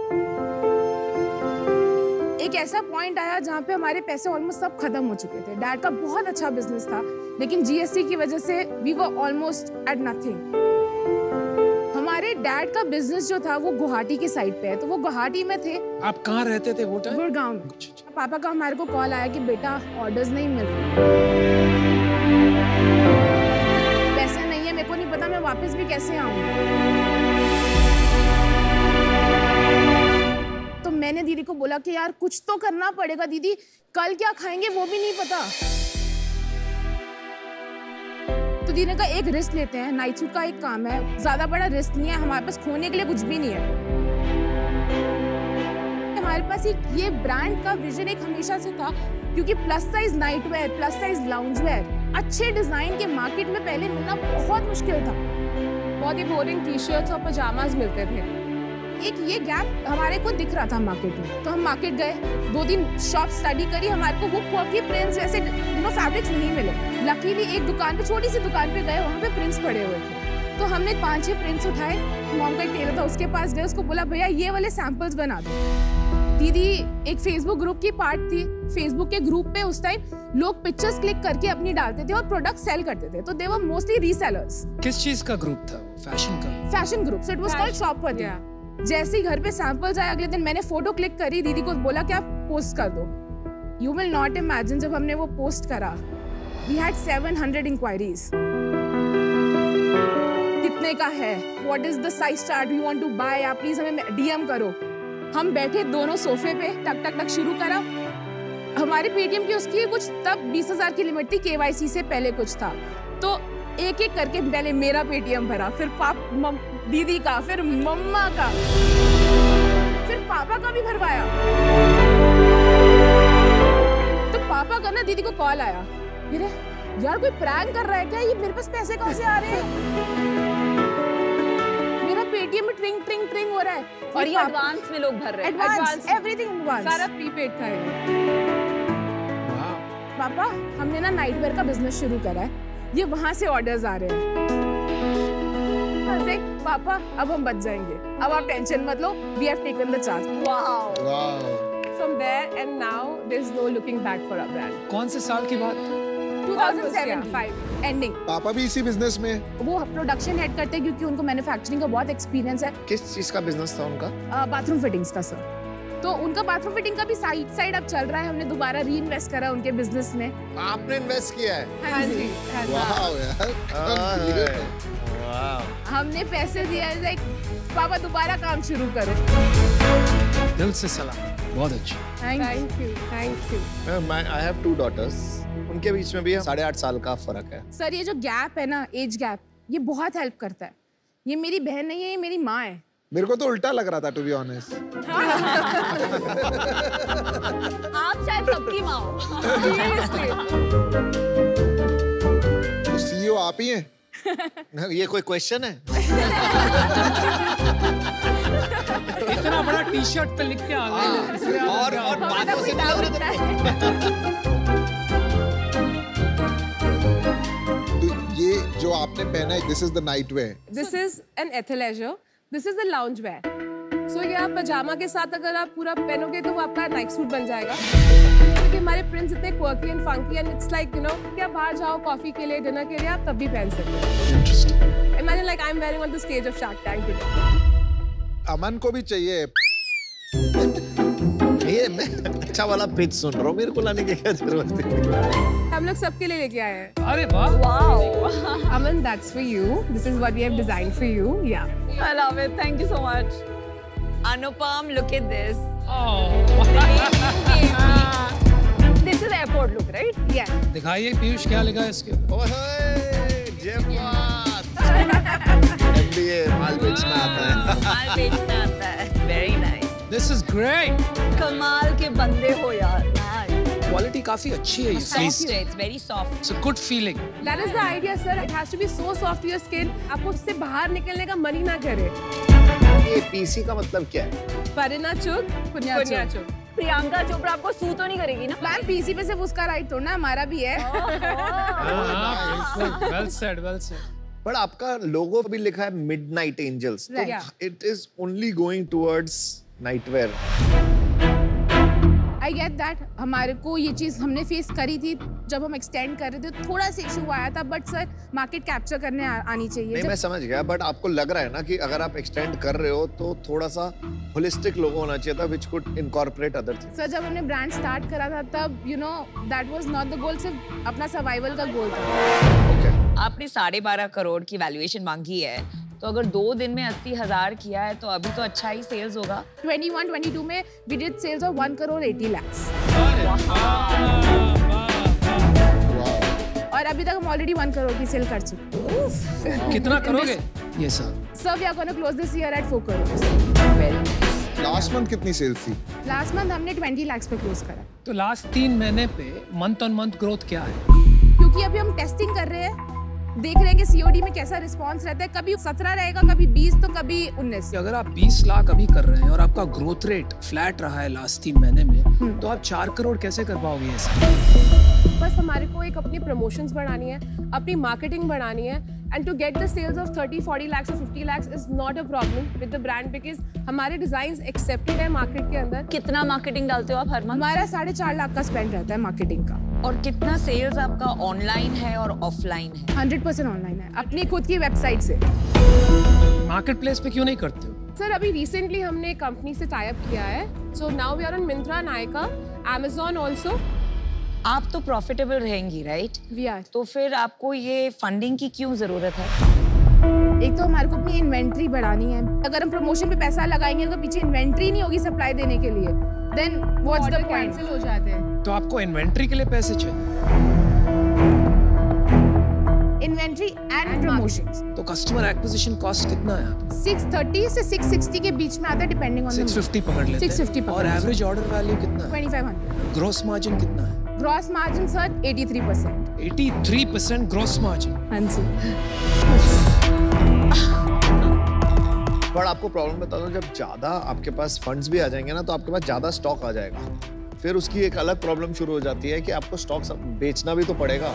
एक ऐसा पॉइंट आया जहाँ पे हमारे पैसे ऑलमोस्ट सब खत्म हो चुके थे। डैड का बहुत अच्छा बिजनेस था, लेकिन जीएसटी की वजह से we were almost at nothing. हमारे डैड का बिजनेस जो था वो गुवाहाटी की साइड पे है, तो वो गुवाहाटी में थे। आप कहाँ रहते थे वो टाइम? गुड़गांव में। पापा का हमारे को कॉल आया कि बेटा ऑर्डर्स नहीं मिल रहे, पैसे नहीं है, मेरे को नहीं पता मैं वापस भी कैसे आऊँ। तो मैंने दीदी को बोला कि यार कुछ तो करना पड़ेगा दीदी, कल क्या खाएंगे वो भी नहीं पता। तो दीदी ने कहा एक रिस्क लेते हैं, नाइट सूट का एक काम है, ज्यादा बड़ा रिस्क नहीं है, हमारे पास खोने के लिए कुछ भी नहीं है। हमारे पास एक ये ब्रांड का विजन एक हमेशा से था, क्योंकि plus size night wear, plus size lounge wear अच्छे डिजाइन के मार्केट में पहले मिलना बहुत मुश्किल था। बहुत ही बोरिंग टी शर्ट्स और पजामाज मिलते थे। एक ये गैप हमारे को दिख रहा था मार्केट में, तो हम मार्केट गए, दो तीन शॉप स्टडी करी, हमारे को हुक हुआ कि प्रिंट्स जैसे यू नो फैब्रिक्स नहीं मिले। लकीली एक दुकान पे, छोटी सी दुकान पे गए, वहाँ पे प्रिंट्स पड़े हुए थे, तो हमने पांच छह प्रिंट्स उठाए। मॉम का एक टेलर था, उसके पास गए, उसको बोला भैया ये वाले सैंपल्स बना दो। दीदी एक फेसबुक ग्रुप की पार्ट थी, फेसबुक के ग्रुप पे उस टाइम लोग पिक्चर्स क्लिक करके अपनी डालते थे और प्रोडक्ट सेल करते थे, तो दे वर मोस्टली रीसेलर्स। किस चीज का ग्रुप था? फैशन का? Fashion group, so it was called Shopworthy. जैसे ही घर पे सैंपल्स आए, अगले दिन मैंने फोटो क्लिक करी, दीदी को बोला कि आप पोस्ट कर दो। यू विल नॉट इमेजिन, जब हमने वो पोस्ट करा, we had seven hundred inquiries. कितने का है, what is the size chart, we want to buy, आप प्लीज हमें डीएम करो। हम बैठे दोनों सोफे पे, टक टक टक शुरू करा। हमारे पेटीएम की उसकी कुछ तब बीस हजार की लिमिट थी, केवाईसी से पहले कुछ था, तो एक एक करके पहले मेरा पेटीएम भरा, फिर पाप मम, दीदी का, फिर मम्मा का, फिर पापा का भी भरवाया। तो पापा का ना दीदी को कॉल आया, मेरे यार कोई प्रैंक कर रहा है क्या, ये मेरे पास पैसे कहाँ से आ रहे हैं, मेरा पेटीएम में ट्रिंग ट्रिंग ट्रिंग हो रहा है, और ये एडवांस में लोग भर रहे हैं, एडवांस एवरीथिंग एडवांस, सारा प्रीपेड था ये। पापा हमने ना नाइट वेयर का बिजनेस शुरू करा है, ये वहां से ऑर्डर्स आ रहे हैं। पापा अब हम बच जाएंगे, अब आप टेंशन मत लो, we have taken the charge. Wow from there and now there is no looking back for our brand. कौन से साल की बात? Two thousand seven five ending. पापा भी इसी बिजनेस में? वो प्रोडक्शन हेड करते हैं क्योंकि उनको मैन्युफैक्चरिंग का बहुत एक्सपीरियंस है। किस चीज का बिजनेस था उनका? बाथरूम फिटिंग्स का सर, तो उनका बाथरूम फिटिंग का भी साइड साइड अब चल रहा है, हमने दोबारा री इन्वेस्ट करा उनके बिजनेस में। आपने इन्वेस्ट किया है? हाँ जी, वाओ यार, हमने पैसे दिए, लाइक पापा दोबारा काम शुरू करो। दिल से सलाम, बहुत अच्छा। Thank you thank you. I have two daughters, उनके बीच में भी साढ़े आठ साल का फर्क है। सर ये जो गैप है ना, एज गैप, ये बहुत हेल्प करता है। ये मेरी बहन नहीं है, ये मेरी माँ है। मेरे को तो उल्टा लग रहा था, टू बी ऑनेस्ट। आप शायद सबकी माँ हो। तो सीईओ आप ही हैं? ये कोई क्वेश्चन है? इतना बड़ा टी शर्ट पे लिख के आ गए और और बातों से लग रहा है। ये जो आपने पहना है, this is the night wear. This is an athleisure, this is the lounge wear. So ये आप पजामा के साथ अगर आप पूरा पहनोगे तो वो आपका नाइट सूट बन जाएगा, क्योंकि हमारे प्रिंट्स इतने quirky and funky and it's like you know कि आप बाहर जाओ कॉफी के लिए, डिनर के लिए, आप तब भी पहन सकते हो। Interesting. Imagine like I am wearing on the stage of Shark Tank today. Aman को भी चाहिए। ये मैं अच्छा वाला पिच सुन रहा हूँ, मेरे को लाने की क्या जरूरत है? हम लोग सबके लिए लेके आए हैं। अरे वाह, wow Aman, that's for you, this is what we have designed for you. Yeah I love it, thank you so much. Anupam, look at this, this is airport look, right? या दिखाइए पीयूष, क्या लिखा है इसके? ओए जेफात, एमबीए माल बेचना आता है। माल बेचना आता है, very nice. This is great, कमाल के बंदे हो यार। क्वालिटी काफी अच्छी है, सॉफ्ट है, it's very soft, it's a good feeling. That is the idea sir, it has to be so soft to your skin, आपको उससे बाहर निकलने का मन ही ना करे। ये पीसी का मतलब क्या है? परिना चुग, पुन्या चुग। प्रियंका चोपड़ा आपको सू तो नहीं करेगी ना? मैम पीसी पे सिर्फ उसका राइट तो ना, हमारा भी है। Well said, well said. But आपका लोगो भी लिखा है मिडनाइट एंजल्स, तो it is only going towards nightwear. I get that, हमारे को ये चीज़ हमने फेस करी थी जब हम एक्सटेंड कर रहे थे, थोड़ा सा इशू आया था, बट सर मार्केट कैप्चर करने आ, आनी चाहिए। नहीं, मैं समझ गया, बट आपको लग रहा है ना कि अगर आप एक्सटेंड कर रहे हो तो थोड़ा सा होलिस्टिक लोगो होना चाहिए था, which could incorporate other things. Sir जब हमने ब्रांड स्टार्ट करा था तब you know that was not the goal, सिर्फ अपना सर्वाइवल का गोल था। okay. आपने साढ़े बारह करोड़ की वैल्यूएशन मांगी है, तो अगर दो दिन में अस्सी हजार किया है तो अभी तो अच्छा ही सेल्स होगा। इक्कीस बाईस में we did sales of one crore अस्सी लाख, और अभी तक हम ऑलरेडी वन करोड़ की सेल कर चुके। कितना करोगे ये sir? Sir we are gonna close this year at four crore. Very nice. Last month कितनी सेल्स थी? लास्ट मंथ हमने बीस लाख पे क्लोज करा। तो लास्ट तीन महीने पे मंथ ऑन मंथ ग्रोथ क्या है? क्योंकि अभी हम टेस्टिंग कर रहे हैं, देख रहे हैं कि सीओडी में कैसा रिस्पांस रहता है, कभी सत्रह रहेगा, कभी बीस तो कभी उन्नीस। अगर आप बीस लाख अभी कर रहे हैं और आपका ग्रोथ रेट फ्लैट रहा है लास्ट तीन महीने में, तो आप चार करोड़ कैसे कर पाओगे ऐसा? बस हमारे को एक अपनी प्रमोशंस बढ़ानी है, अपनी मार्केटिंग बढ़ानी है, and to get the sales of thirty forty lakhs or fifty lakhs is not a problem with the brand because हमारे डिजाइन्स एक्सेप्टेड है मार्केट के अंदर। कितना मार्केटिंग डालते हो आप हर मंथ? हमारा साढ़े चार लाख का स्पेंड रहता है मार्केटिंग का। और कितना सेल्स आपका ऑनलाइन है और ऑफलाइन है? हंड्रेड परसेंट ऑनलाइन है, अपनी खुद की वेबसाइट से। मार्केट प्लेस पे क्यों नहीं करते हो? सर अभी रिसेंटली हमने कंपनी से टाई अप किया है, so now we are on Myntra, Nykaa, Amazon also. आप तो प्रॉफिटेबल रहेंगी, राइट? We are. तो फिर आपको ये फंडिंग की क्यों जरूरत है? एक तो हमारे को अपनी इन्वेंट्री बढ़ानी है। अगर हम प्रमोशन पे पैसा लगाएंगे तो पीछे इन्वेंट्री नहीं होगी सप्लाई देने के लिए, then what's the point? Cancel हो जाते हैं। तो आपको इन्वेंट्री के लिए पैसे चाहिए? Inventory and promotions. तो कस्टमर एक्विजिशन कॉस्ट कितना है आपका? सिक्स थर्टी से सिक्स सिक्सटी के बीच में आता है, डिपेंडिंग ऑन सिक्स फिफ्टी पकड़ लेते हैं। सिक्स फिफ्टी और एवरेज ऑर्डर वैल्यू कितना है? Twenty five hundred. Gross margin कितना है? Gross margin sir eighty three percent. Eighty three percent gross margin? हाँ जी। पर आपको प्रॉब्लम बता दूं, जब ज्यादा आपके पास फंड्स भी आ जाएंगे ना, तो आपके पास ज्यादा स्टॉक आ जाएगा। फिर उसकी एक अलग प्रॉब्लम शुरू हो जाती है कि आपको स्टॉक बेचना भी तो पड़ेगा।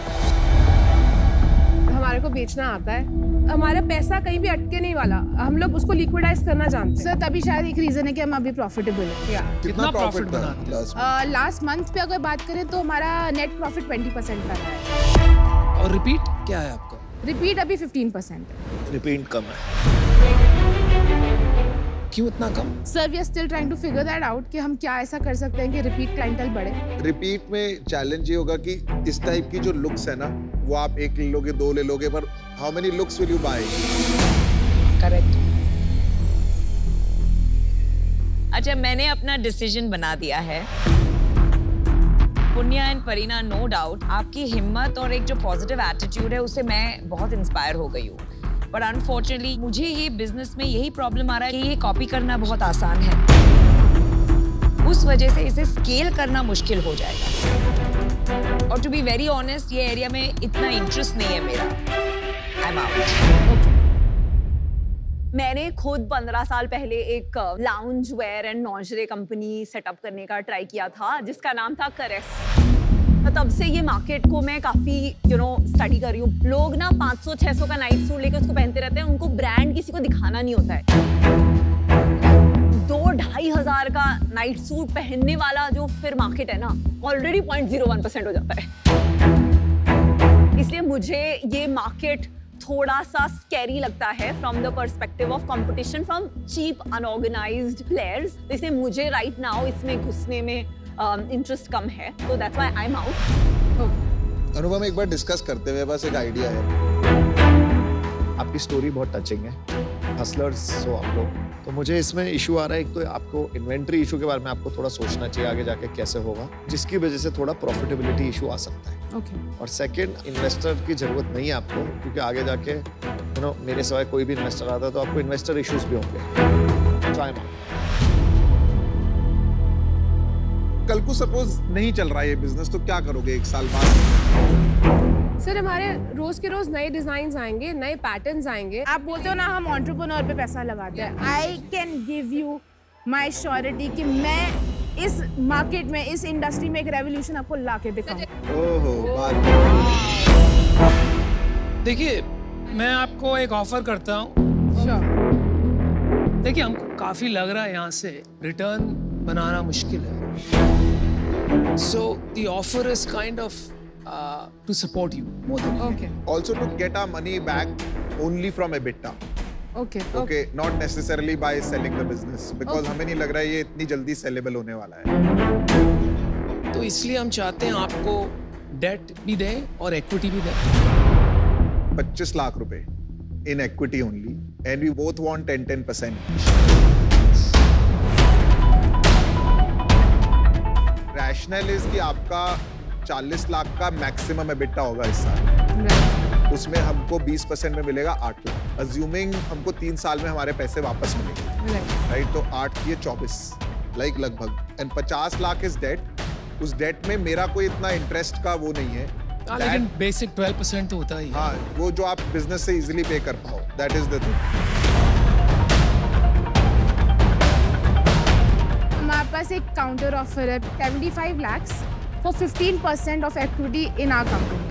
हमारे को बेचना आता है, हमारा पैसा कहीं भी अटके नहीं वाला, हम लोग उसको लिक्विडाइज करना जानते हैं। सर तभी शायद एक रीजन है कि हम अभी प्रॉफिटेबल हैं। कितना प्रॉफिट बना? लास्ट मंथ पे अगर बात करें तो हमारा नेट प्रॉफिट ट्वेंटी परसेंट का रहा है। और रिपीट क्या है आपका? रिपीट अभी फिफ्टीन परसेंट है। रिपीट कम है। क्यों इतना कम? Sir we are still trying to figure that out कि हम क्या ऐसा कर सकते हैं कि रिपीट क्लाइंटेल बढ़े। रिपीट में चैलेंज ये होगा कि इस टाइप की जो लुक्स है ना, वो आप एक ले लोगे, दो ले लोगे, पर how many looks will you buy? Correct. अच्छा, मैंने अपना डिसीजन बना दिया है। पुण्या एंड परीना, नो डाउट आपकी हिम्मत और एक जो पॉजिटिव एटीट्यूड है उससे मैं बहुत इंस्पायर हो गई हूँ, पर अनफॉर्चुनेटली मुझे ये बिजनेस में यही प्रॉब्लम आ रहा है कि ये कॉपी करना बहुत आसान है, उस वजह से इसे स्केल करना मुश्किल हो जाएगा। और टू बी वेरी ऑनेस्ट, ये एरिया में इतना इंटरेस्ट नहीं है मेरा। I am out. मैंने खुद पंद्रह साल पहले एक lounge wear and lingerie company setup करने का ट्राई किया था, जिसका नाम था करेस। तब से ये मार्केट को मैं काफी यू नो स्टडी कर रही हूँ। लोग ना पाँच सौ छह सौ का नाइट सूट लेके उसको पहनते रहते हैं, उनको ब्रांड किसी को दिखाना नहीं होता है। दो ढाई हजार का नाइट सूट पहनने वाला जो फिर मार्केट है ना, already point zero one percent हो जाता है। इसलिए मुझे ये मार्केट थोड़ा सा स्कैरी लगता है from the perspective of competition from cheap unorganized players. इसलिए मुझे राइट नाउ इसमें घुसने में इंटरेस्ट um, कम है, तो that's why I am out. Anupam, एक बार डिस्कस करते हुए बस एक आइडिया है। आपकी स्टोरी बहुत टचिंग है, हसलर्स हो आप लोग, तो मुझे इसमें इशू आ रहा है। एक तो आपको इन्वेंट्री इशू के बारे में आपको थोड़ा सोचना चाहिए आगे जाके कैसे होगा, जिसकी वजह से थोड़ा प्रॉफिटेबिलिटी इशू आ सकता है। okay. और सेकंड, इन्वेस्टर की जरूरत नहीं है आपको, क्योंकि आगे जाके यू नो मेरे सिवाय कोई भी इन्वेस्टर आता है तो आपको इन्वेस्टर इश्यूज भी होंगे। ट्राई माउट। कल को सपोज नहीं चल रहा है ये बिजनेस, तो क्या करोगे एक साल बाद? सर हमारे रोज के रोज नए डिजाइन आएंगे, नए पैटर्न्स आएंगे। आप बोलते हो ना हम एंटरप्रेन्योर पे पैसा लगाते हैं, I can give you my surety कि मैं इस मार्केट में, इस इंडस्ट्री में एक रेवोल्यूशन आपको ला के दिखाऊंगा। ओहो, बात। देखिए, मैं आपको एक ऑफर करता हूँ। देखिए, हमको काफी लग रहा है यहाँ से रिटर्न बनाना मुश्किल है, so the offer is kind of uh, to support you more than okay. Also to get our money back only from EBITDA. Okay. Okay, not necessarily by selling the business, because okay. हमें नहीं लग रहा है ये इतनी जल्दी sellable होने वाला है। तो इसलिए हम चाहते हैं आपको डेट भी दें और इक्विटी भी दें। पच्चीस लाख रुपए in equity only, and we both want ten ten percent. Rationale is कि आपका चालीस लाख का मैक्सिमम एबिटा होगा इस साल, उसमें हमको बीस परसेंट में मिलेगा आठ लाख, अज्यूमिंग हमको तीन साल में हमारे पैसे वापस मिलेंगे, राइट? तो आठ ये चौबीस लाइक लगभग, एंड पचास लाख इज डेट। उस डेट में मेरा कोई इतना इंटरेस्ट का वो नहीं है, हाँ, लेकिन बेसिक ट्वेल्व परसेंट तो होता ही है। हाँ, वो जो आप बिजनेस से इजीली पे कर पाओ, दैट इज द थिंग। हमारे पास एक काउंटर ऑफर है पचहत्तर lakhs for fifteen percent of equity in our company।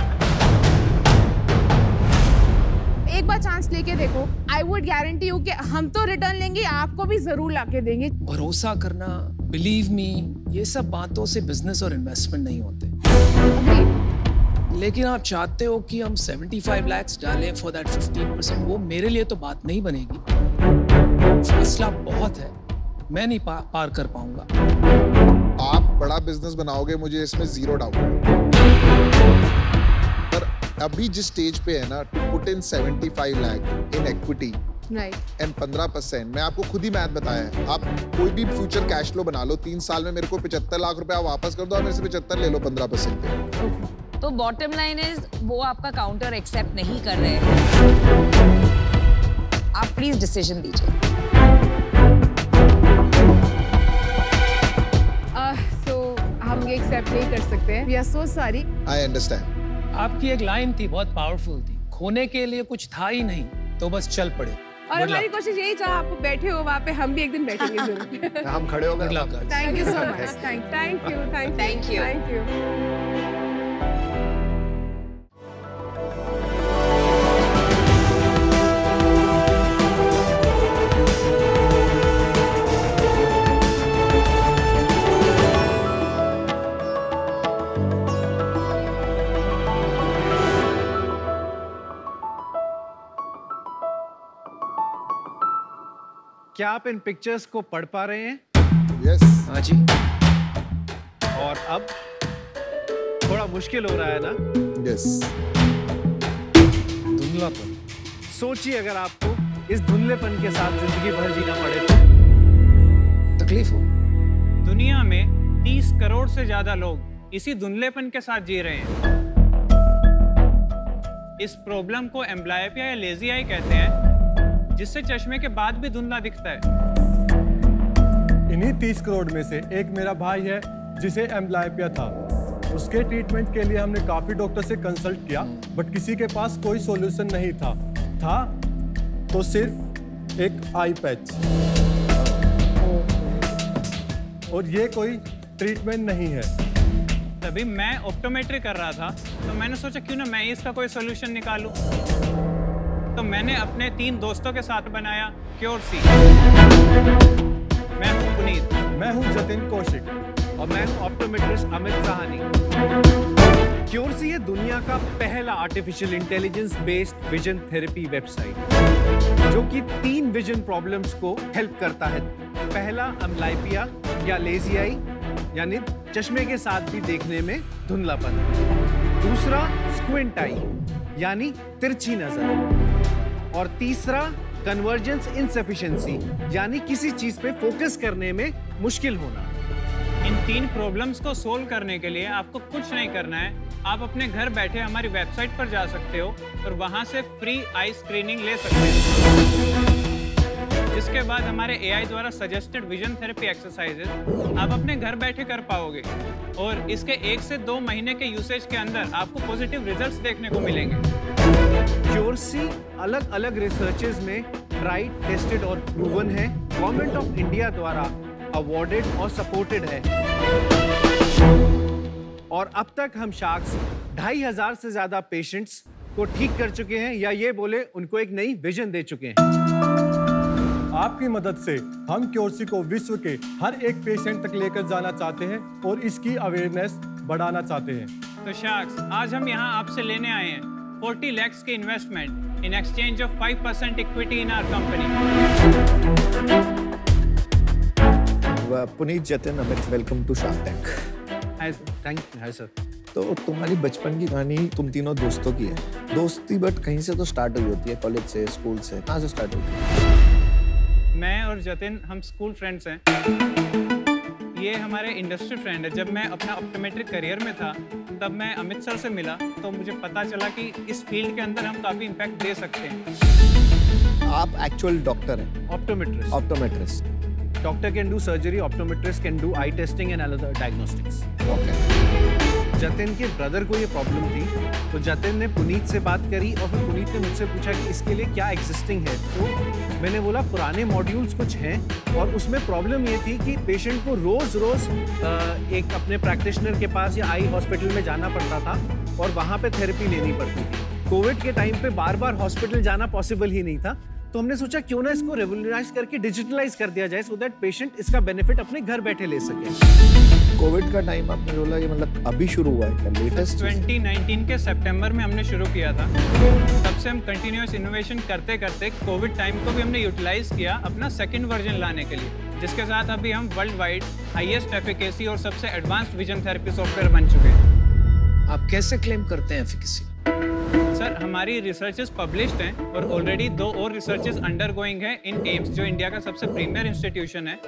एक बार चांस लेके देखो, आई वुड गारंटी यू कि हम तो रिटर्न लेंगे, आपको भी जरूर लाके देंगे। भरोसा करना, बिलीव मी, ये सब बातों से बिजनेस और इन्वेस्टमेंट नहीं होते। लेकिन आप चाहते हो कि हम पचहत्तर lakhs डालें फॉर दैट फिफ्टीन परसेंट, वो मेरे लिए तो बात नहीं बनेगी। फासला बहुत है, मैं नहीं पा, पार कर पाऊंगा। आप बड़ा बिजनेस बनाओगे, मुझे इसमें जीरो डाउट। पर अभी जिस स्टेज पे है ना, टू पुट इन पचहत्तर लाख इन इक्विटी एंड पंद्रह परसेंट, मैं आपको खुद ही मैथ बताया है। आप कोई भी फ्यूचर कैश फ्लो बना लो, तीन साल में मेरे को पचहत्तर लाख रुपया वापस कर दो और मेरे से पचहत्तर ले लो पंद्रह परसेंट पे। तो बॉटम लाइन इज वो आपका काउंटर एक्सेप्ट नहीं कर रहे हैं। आप प्लीज डिसीजन दीजिए। हम ये एक्सेप्ट नहीं कर सकते हैं। We are so sorry। I understand। आपकी एक लाइन थी, बहुत पावरफुल थी, खोने के लिए कुछ था ही नहीं, तो बस चल पड़े। और हमारी कोशिश यही, जहाँ आप बैठे हो वहाँ पे हम भी एक दिन बैठेंगे जरूर। हम खड़े हो गए। Thank you so much. Thank thank you thank thank you thank you. क्या आप इन पिक्चर्स को पढ़ पा रहे हैं? यस। हाँ जी। और अब थोड़ा मुश्किल हो रहा है ना? यस। धुंधलापन। सोचिए अगर आपको इस धुंधलेपन के साथ जिंदगी भर जीना पड़े तो तकलीफ हो। दुनिया में तीस करोड़ से ज्यादा लोग इसी धुंधलेपन के साथ जी रहे हैं। इस प्रॉब्लम को एम्ब्लायपिया या लेजी आई कहते हैं, जिससे चश्मे के बाद भी धुंधला दिखता है। इन्हीं तीस करोड़ में से एक मेरा भाई है जिसे एम्ब्लायपिया था। उसके ट्रीटमेंट के लिए हमने काफी डॉक्टर से कंसल्ट किया, बट किसी के पास कोई सॉल्यूशन नहीं था। था तो सिर्फ एक आई पैच, और ये कोई ट्रीटमेंट नहीं है। तभी मैं ऑप्टोमेट्री कर रहा था, तो मैंने सोचा क्यों ना मैं इसका कोई सॉल्यूशन निकालूं। तो मैंने अपने तीन दोस्तों के साथ बनाया क्योरसी। मैं हूं पुनीत। मैं हूं जतिन कौशिक। और मैं हूं ऑप्टोमेट्रिस्ट अमित साहनी। क्योरसी है दुनिया का पहला artificial intelligence based vision therapy website, जो कि तीन विजन प्रॉब्लम्स को हेल्प करता है। पहला एम्ब्लायपिया या लेजी आई, यानी चश्मे के साथ भी देखने में धुंधलापन। दूसरा स्क्विंट आई, यानी तिरछी नजर। और तीसरा कन्वर्जेंस इनसफिशिएंसी, यानी किसी चीज पे फोकस करने में मुश्किल होना। इन तीन प्रॉब्लम्स को सोल्व करने के लिए आपको कुछ नहीं करना है। आप अपने घर बैठे हमारी वेबसाइट पर जा सकते हो और वहां से फ्री आई स्क्रीनिंग ले सकते हो। इसके बाद हमारे एआई द्वारा सजेस्टेड विजन थेरेपी एक्सरसाइजेज आप अपने घर बैठे कर पाओगे, और इसके एक से दो महीने के यूसेज के अंदर आपको पॉजिटिव रिजल्ट्स देखने को मिलेंगे। क्योरसी अलग अलग रिसर्चेज में ट्राइड, टेस्टेड और प्रूवन है। गवर्नमेंट ऑफ इंडिया द्वारा अवार्डेड और सपोर्टेड है। और अब तक हम शार्क्स ढाई हजार से ज्यादा पेशेंट्स को ठीक कर चुके हैं, या ये बोले उनको एक नई विजन दे चुके हैं। आपकी मदद से हम क्योरसी को विश्व के हर एक पेशेंट तक लेकर जाना चाहते हैं और इसकी अवेयरनेस बढ़ाना चाहते हैं। तो शार्क्स, आज हम यहाँ आपसे लेने आए हैं चालीस lakhs की investment in exchange of five percent equity in our company. Puneet, Jatin, Amit, welcome to Shark Tank. Hi thank you. Hi sir. तो तुम्हारी बचपन की कहानी तुम तीनों दोस्तों की है। दोस्ती बट कहीं से तो स्टार्ट हुई होती है, कॉलेज से, स्कूल से। कहाँ से स्टार्ट होती है? मैं और जतिन हम स्कूल फ्रेंड्स हैं। ये हमारे इंडस्ट्री फ्रेंड है। जब मैं अपना ऑप्टोमेट्रिक करियर में था, तब मैं अमित सर से मिला, तो मुझे पता चला कि इस फील्ड के अंदर हम काफी इम्पैक्ट दे सकते हैं। आप एक्चुअल डॉक्टर हैं? Optometrist. Optometrist. Doctor can do surgery, optometrist can do eye testing and other diagnostics. Okay. Jatin के ब्रदर को ये प्रॉब्लम थी, तो जतिन ने पुनीत से बात करी और फिर पुनीत ने मुझसे पूछा कि इसके लिए क्या एग्जिस्टिंग है। तो मैंने बोला पुराने मॉड्यूल्स कुछ हैं और उसमें प्रॉब्लम ये थी कि पेशेंट को रोज रोज एक अपने प्रैक्टिशनर के पास या आई हॉस्पिटल में जाना पड़ता था और वहाँ पे थेरेपी लेनी पड़ती थी। कोविड के टाइम पे बार बार हॉस्पिटल जाना पॉसिबल ही नहीं था, तो हमने सोचा क्यों ना इसको रेवोल्यूशनाइज करके डिजिटलाइज कर दिया जाए सो दैट पेशेंट इसका बेनिफिट अपने घर बैठे ले सके। कोविड का टाइम आपने बोला ये मतलब अभी शुरू हुआ है क्या? लेटेस्ट ट्वेंटी नाइनटीन के सितंबर में हमने शुरू किया था। तब से हम कंटिन्यूअस इनोवेशन करते करते कोविड टाइम को भी हमने यूटिलाइज किया अपना सेकंड वर्जन लाने के लिए, जिसके साथ अभी हम वर्ल्ड वाइड हाईएस्ट एफिकेसी और सबसे एडवांस्ड विजन थेरेपी सॉफ्टवेयर बन चुके हैं। आप कैसे क्लेम करते हैं एफिकेसी? सर, हमारी रिसर्चेस पब्लिश्ड हैं और ऑलरेडी दो और रिसर्चेस अंडरगोइंग है इन एम्स, जो इंडिया का सबसे प्रीमियर इंस्टीट्यूशन है।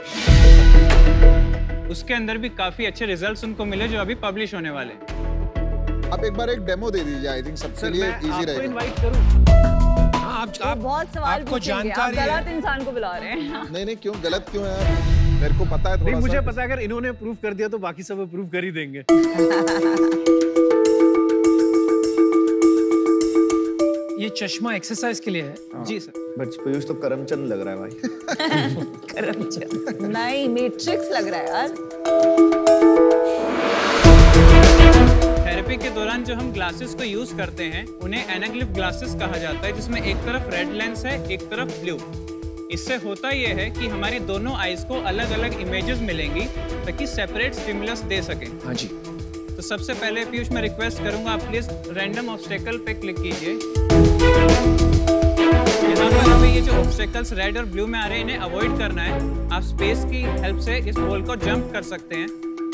उसके अंदर भी काफी अच्छे रिजल्ट्स उनको मिले जो अभी पब्लिश होने वाले हैं। आप एक बार एक डेमो दे दीजिए, आई थिंक सबके लिए इजी रहेगा। इनवाइट करूं? आप, तो आप बहुत सवाल आपको पूछेंगे, जानकारी आप गलत इंसान को बुला रहे हैं। नहीं नहीं, क्यों गलत क्यों है यार? मेरे को पता है थोड़ा नहीं, मुझे सा। पता है अगर इन्होंने प्रूव कर दिया तो बाकी सब प्रूव कर ही देंगे। ये चश्मा एक्सरसाइज के लिए है? जी सर। बट पीयूष तो करमचंद लग रहा है भाई। करमचंद नहीं, मैट्रिक्स लग रहा है यार। थेरेपी के दौरान जो हम ग्लासेस को यूज करते हैं उन्हें एनाग्लिफ ग्लासेस कहा जाता है, जिसमें एक तरफ रेड लेंस है, एक तरफ ब्लू। इससे होता यह है कि हमारी दोनों आईज को अलग अलग इमेजेस मिलेंगी ताकि सेपरेट स्टिमुलस दे सकें। हाँ जी। तो सबसे पहले पीयूष मैं रिक्वेस्ट करूंगा आप प्लीज रैंडम ऑब्स्टेकल पे क्लिक कीजिए। यहाँ पर हमें ये जो ऑब्स्टेकल्स रेड और ब्लू में आ रहे हैं इन्हें अवॉइड करना है। आप स्पेस की हेल्प से इस बॉल को जंप कर सकते हैं।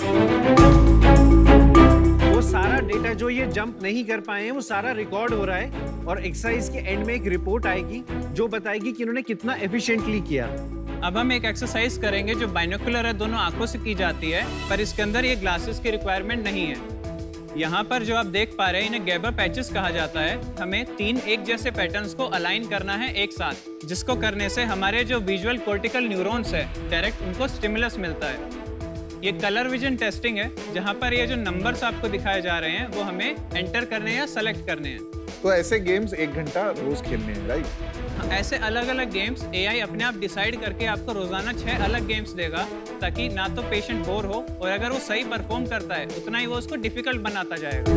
वो सारा डेटा जो ये जंप नहीं कर पाए हैं वो सारा रिकॉर्ड हो रहा है और एक्सरसाइज के एंड में एक रिपोर्ट आएगी जो बताएगी कि इन्होंने कितना एफिशिएंटली किया। अब हम एक एक्सरसाइज करेंगे जो बाइनोकुलर है, दोनों आंखों से की जाती है, पर इसके अंदर ये ग्लासेस की रिक्वायरमेंट नहीं है। यहाँ पर जो आप देख पा रहे हैं इन्हें गैबर पैचेस कहा जाता है। हमें तीन एक जैसे पैटर्न्स को अलाइन करना है एक साथ, जिसको करने से हमारे जो विजुअल कॉर्टिकल न्यूरॉन्स है डायरेक्ट उनको स्टिमुलस मिलता है। ये कलर विजन टेस्टिंग है, जहाँ पर ये जो नंबर्स आपको दिखाए जा रहे हैं वो हमें एंटर करने या सेलेक्ट करने हैं। तो ऐसे गेम्स एक घंटा रोज खेलने हैं, राइट? हाँ, ऐसे अलग अलग गेम्स एआई अपने आप डिसाइड करके आपको रोजाना छह अलग गेम्स देगा, ताकि ना तो पेशेंट बोर हो और अगर वो सही परफॉर्म करता है उतना ही वो उसको डिफिकल्ट बनाता जाएगा।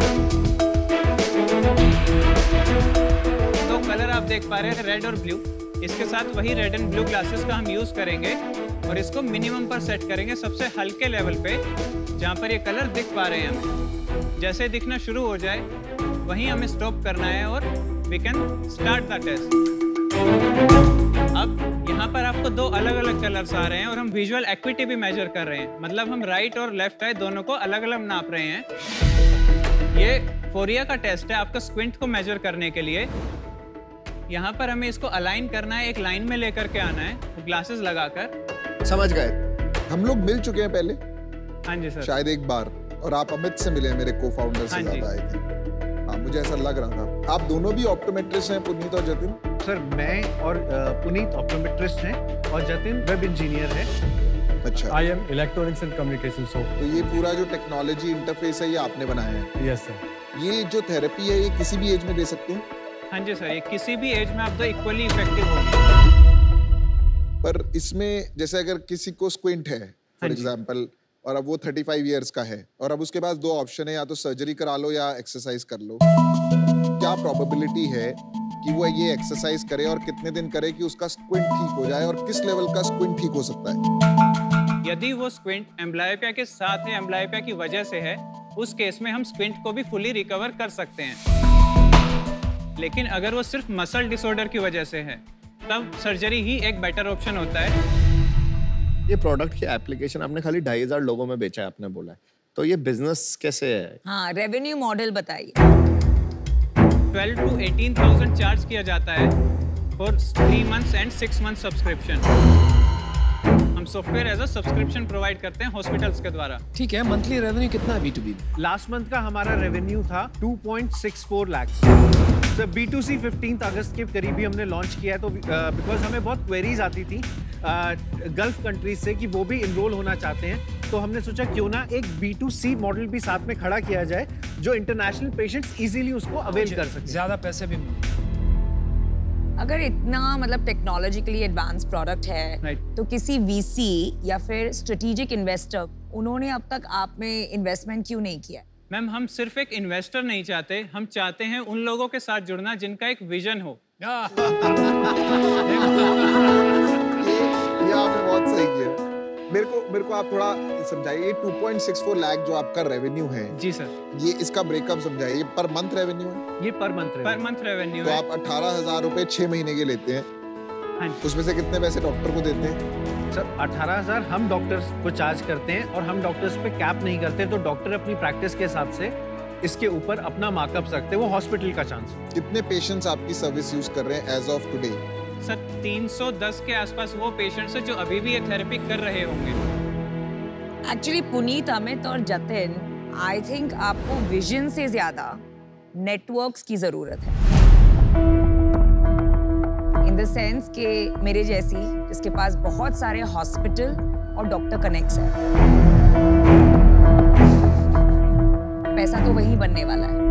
दो कलर आप देख पा रहे हैं, रेड और ब्लू। इसके साथ वही रेड एंड ब्लू ग्लासेस का हम यूज करेंगे और इसको मिनिमम पर सेट करेंगे, सबसे हल्के लेवल पे, जहाँ पर ये कलर दिख पा रहे हैं हमें। जैसे दिखना शुरू हो जाए वहीं हमें स्टॉप करना है और we can start the test. अब यहाँ पर आपको दो अलग अलग कलर्स आ रहे हैं और हम विजुअल एक्विटी भी मेजर कर रहे हैं, मतलब हम राइट और लेफ्ट आई दोनों को अलग अलग नाप रहे हैं। ये फोरिया का टेस्ट है आपका स्क्विंट को मेजर करने के लिए। यहाँ पर हमें इसको अलाइन करना है, एक लाइन में लेकर के आना है ग्लासेस लगाकर। समझ गए। हम लोग मिल चुके हैं पहले। हाँ जी सर। शायद एक बार, और आप अमित से मिले, मेरे को फाउंडर से ज्यादा आए थे। हाँ, मुझे ऐसा लग रहा था। आप दोनों भी ऑप्टोमेट्रिस्ट हैं, पुनीत और जतिन? सर, मैं और पुनीत ऑप्टोमेट्रिस्ट हैं और जतिन वेब इंजीनियर है। अच्छा। I am electronics and communication software. तो ये पूरा जो टेक्नोलॉजी इंटरफेस है ये आपने बनाया है? Yes sir. ये जो थेरेपी है ये किसी भी एज में दे सकते हैं? हाँ जी सर, ये किसी भी एज में आप दो इक्वली इफेक्टिव होगी। पर इसमें जैसे अगर किसी को स्क्विंट है फॉर एग्जांपल और अब वो पैंतीस इयर्स का है और अब उसके पास दो ऑप्शन है, या तो सर्जरी करा लो या एक्सरसाइज कर लो, क्या प्रोबेबिलिटी है कि वो ये एक्सरसाइज करे और कितने दिन करे कि उसका स्क्विंट ठीक हो जाए, और किस लेवल का स्क्विंट ठीक हो सकता है? यदि वो स्क्विंट एम्ब्लायोपिया के साथ है, एम्ब्लायोपिया की वजह से है, उस केस में हम स्क्विंट को भी फुली रिकवर कर सकते हैं। लेकिन अगर वो सिर्फ मसल डिसऑर्डर की वजह से है तब सर्जरी ही एक बेटर ऑप्शन होता है। ये प्रोडक्ट की एप्लीकेशन आपने खाली ढाई हजार लोगों में बेचा है, आपने बोला है, तो ये बिजनेस कैसे है? हाँ, रेवेन्यू मॉडल बताइए। Twelve to eighteen thousand charge किया जाता है for three months and six month subscription. हम software as a subscription provide करते हैं हॉस्पिटल्स के द्वारा। ठीक है, मंथली रेवेन्यू कितना है B to B? Last month का हमारा रेवेन्यू था two point six four lakh. Sir, B to C fifteenth August के करीब ही हमने लॉन्च किया है, तो बिकॉज uh, हमें बहुत क्वेरीज आती थी गल्फ कंट्रीज से कि वो भी इनरोल होना चाहते हैं, तो हमने सोचा क्यों ना एक बी टू सी मॉडल भी साथ में खड़ा किया जाए जो इंटरनेशनल पेशेंट्स इजीली उसको अवेल कर सके, ज्यादा पैसे भी मिले। अगर इतना मतलब टेक्नोलॉजिकली एडवांस प्रोडक्ट है right. तो किसी वीसी या फिर स्ट्रेटेजिक इन्वेस्टर उन्होंने अब तक आप में इन्वेस्टमेंट क्यों नहीं किया? मैम हम सिर्फ एक इन्वेस्टर नहीं चाहते, हम चाहते हैं उन लोगों के साथ जुड़ना जिनका एक विजन हो। ये आपने बहुत सही किया। मेरे को मेरे को आप थोड़ा समझाइए, ये two point six four lakh जो आपका रेवेन्यू है जी सर, ये इसका ब्रेकअप समझाइए। ये पर मंथ रेवेन्यू है? ये पर मंथ पर मंथ रेवेन्यू तो है। आप अठारह हजार रुपए छह महीने के लेते हैं, हाँ। उसमें से कितने पैसे डॉक्टर को देते हैं? सर अठारह हजार हम डॉक्टर्स को चार्ज करते हैं और हम डॉक्टर्स पे कैप नहीं करते, तो डॉक्टर अपनी प्रैक्टिस के हिसाब से इसके ऊपर अपना मार्कअप रखते हैं, वो हॉस्पिटल का चांस। कितने पेशेंट्स आपकी सर्विस यूज कर रहे हैं एज ऑफ टुडे? सर तीन सौ दस के आसपास वो पेशेंट्स हैं जो अभी भी ये थेरेपी कर रहे होंगे। एक्चुअली पुनीत, अमित और जतिन, आई थिंक आपको विजन से ज्यादा नेटवर्क्स की जरूरत है, इन द सेंस कि मेरे जैसी जिसके पास बहुत सारे हॉस्पिटल और डॉक्टर कनेक्ट्स हैं, पैसा तो वही बनने वाला है।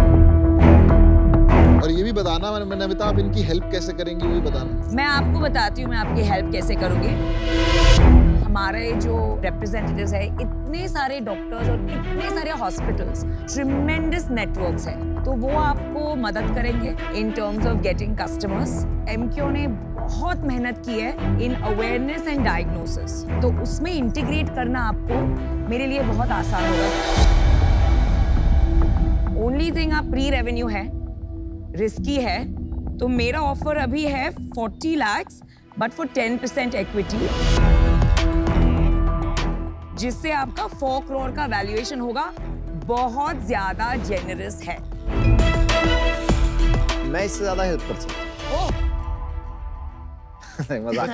और ये भी बताना मैंने नमिता, आप इनकी हेल्प कैसे करेंगी वो भी बताना। मैं आपको बताती हूँ मैं आपकी हेल्प कैसे करूँगी। हमारे जो रिप्रेजेंटेटिव्स हैं, इतने सारे डॉक्टर्स और इतने सारे हॉस्पिटल्स, ट्रिमेंडस नेटवर्क्स हैं, तो वो आपको मदद करेंगे in terms of getting customers. MQ ने बहुत मेहनत की है इन अवेयरनेस एंड डायग्नोसिस, तो उसमें इंटीग्रेट करना आपको मेरे लिए बहुत आसान होगा। ओनली थिंग आप प्री रेवेन्यू है, रिस्की है, तो मेरा ऑफर अभी है forty lakh but for ten percent equity, जिससे आपका फोर करोड़ का वैल्यूएशन होगा। बहुत ज्यादा जेनरस है। मैं इससे ज्यादा हेल्प कर सकता हूँ। मजाक।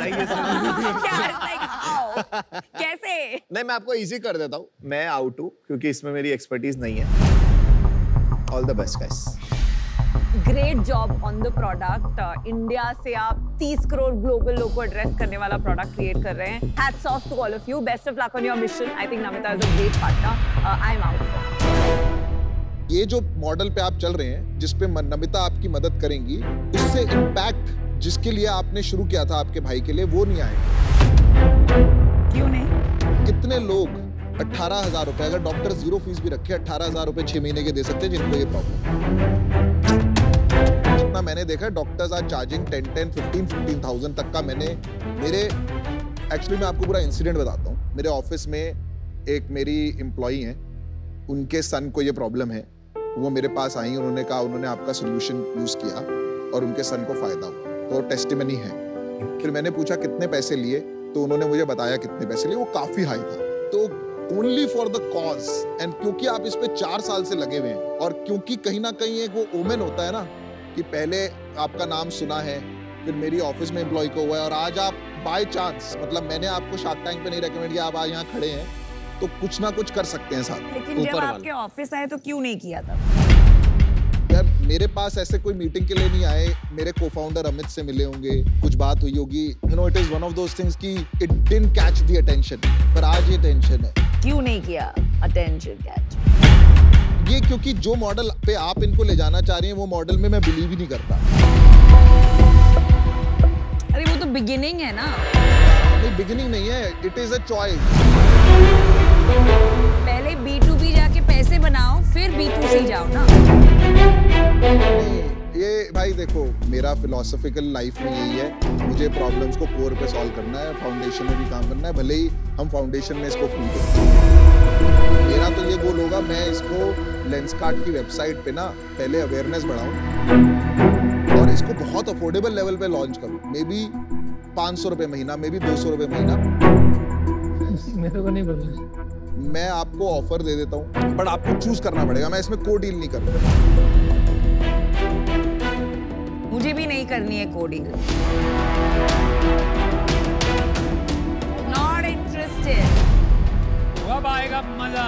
कैसे? नहीं, मैं आपको इजी कर देता हूँ। मैं आउट हूँ क्योंकि इसमें मेरी एक्सपर्टीज नहीं है। All the best guys. Great job on the product. India से आप तीस करोड़ ग्लोबल लोगों को एड्रेस करने वाला प्रोडक्ट क्रिएट कर रहे हैं। Hats off to all of you. Best of luck on your mission. I think Namita is a great partner. I am out. ये जो मॉडल पे आप चल रहे हैं, जिस पे नमिता आपकी मदद करेंगी, उससे इम्पैक्ट जिसके लिए आपने शुरू किया था आपके भाई के लिए, वो नहीं आएगा। क्यों नहीं? कितने लोग अठारह हजार रुपए, अगर डॉक्टर जीरो फीस भी रखे, अठारह हजार रुपए छह महीने के दे सकते हैं जिनको ये प्रॉब्लम। जितना मैंने देखा, doctors are charging ten ten fifteen fifteen thousand तक का। मैंने मेरे एक्चुअली मैं आपको पूरा इंसिडेंट बताता हूँ। मेरे ऑफिस में एक मेरी एम्प्लॉई हैं, उनके सन को ये प्रॉब्लम है। वो मेरे पास आई, उन्होंने कहा उन्होंने आपका सोल्यूशन यूज किया और उनके सन को फायदा हुआ, तो टेस्टिमनी है। फिर मैंने पूछा कितने पैसे लिए, तो उन्होंने मुझे बताया कितने पैसे लिए। वो काफी हाई था। तो only for the cause, and क्योंकि आप इस पे चार साल से लगे हुए हैं, और क्योंकि कहीं ना कहीं एक वो ओमेन होता है ना कि पहले आपका नाम सुना है, फिर मेरी ऑफिस में एम्प्लॉय को हुआ है, और आज आप बाय चांस, मतलब मैंने आपको शार्क टैंक पे नहीं रेकमेंड किया, आप आज यहाँ खड़े हैं, तो कुछ ना कुछ कर सकते हैं साथ। लेकिन जब आपके ऑफिस आए तो क्यों नहीं किया था? यार मेरे पास ऐसे कोई मीटिंग के लिए नहीं आए। मेरे को-फाउंडर अमित से मिले होंगे, कुछ बात हुई होगी। You know, it is one of those things कि it didn't catch the attention, पर आज ये टेंशन है। क्यों नहीं किया अटेंशन कैच? ये क्योंकि जो मॉडल पे आप इनको ले जाना चाह रही हैं, वो मॉडल में मैं बिलीव ही नहीं करता। अरे वो तो बिगिनिंग है ना। नहीं, बिगिनिंग नहीं है, इट इज अ चॉइस। पहले बी टू बी जाके पैसे बनाओ, फिर बी टू सी जाओ ना। नहीं, ये भाई देखो, मेरा फिलोसफिकल लाइफ में यही है, मुझे प्रॉब्लम्स को कोर पे सॉल्व करना है, फाउंडेशन में भी काम करना है, भले ही हम फाउंडेशन में इसको फूल करें। मेरा तो ये गोल होगा, मैं इसको लेंसकार्ट की वेबसाइट पे ना पहले अवेयरनेस बढ़ाऊं और इसको बहुत अफोर्डेबल लेवल पे लॉन्च करूं। मे बी पाँच सौ रुपये महीना, मे बी दो सौ रुपये महीना। मेरे को नहीं पता। मैं आपको ऑफर दे देता हूँ, बट आपको चूज करना पड़ेगा। मैं इसमें को डील नहीं करूँगा। मुझे भी नहीं करनी है को डील। Not interested. कब आएगा मजा?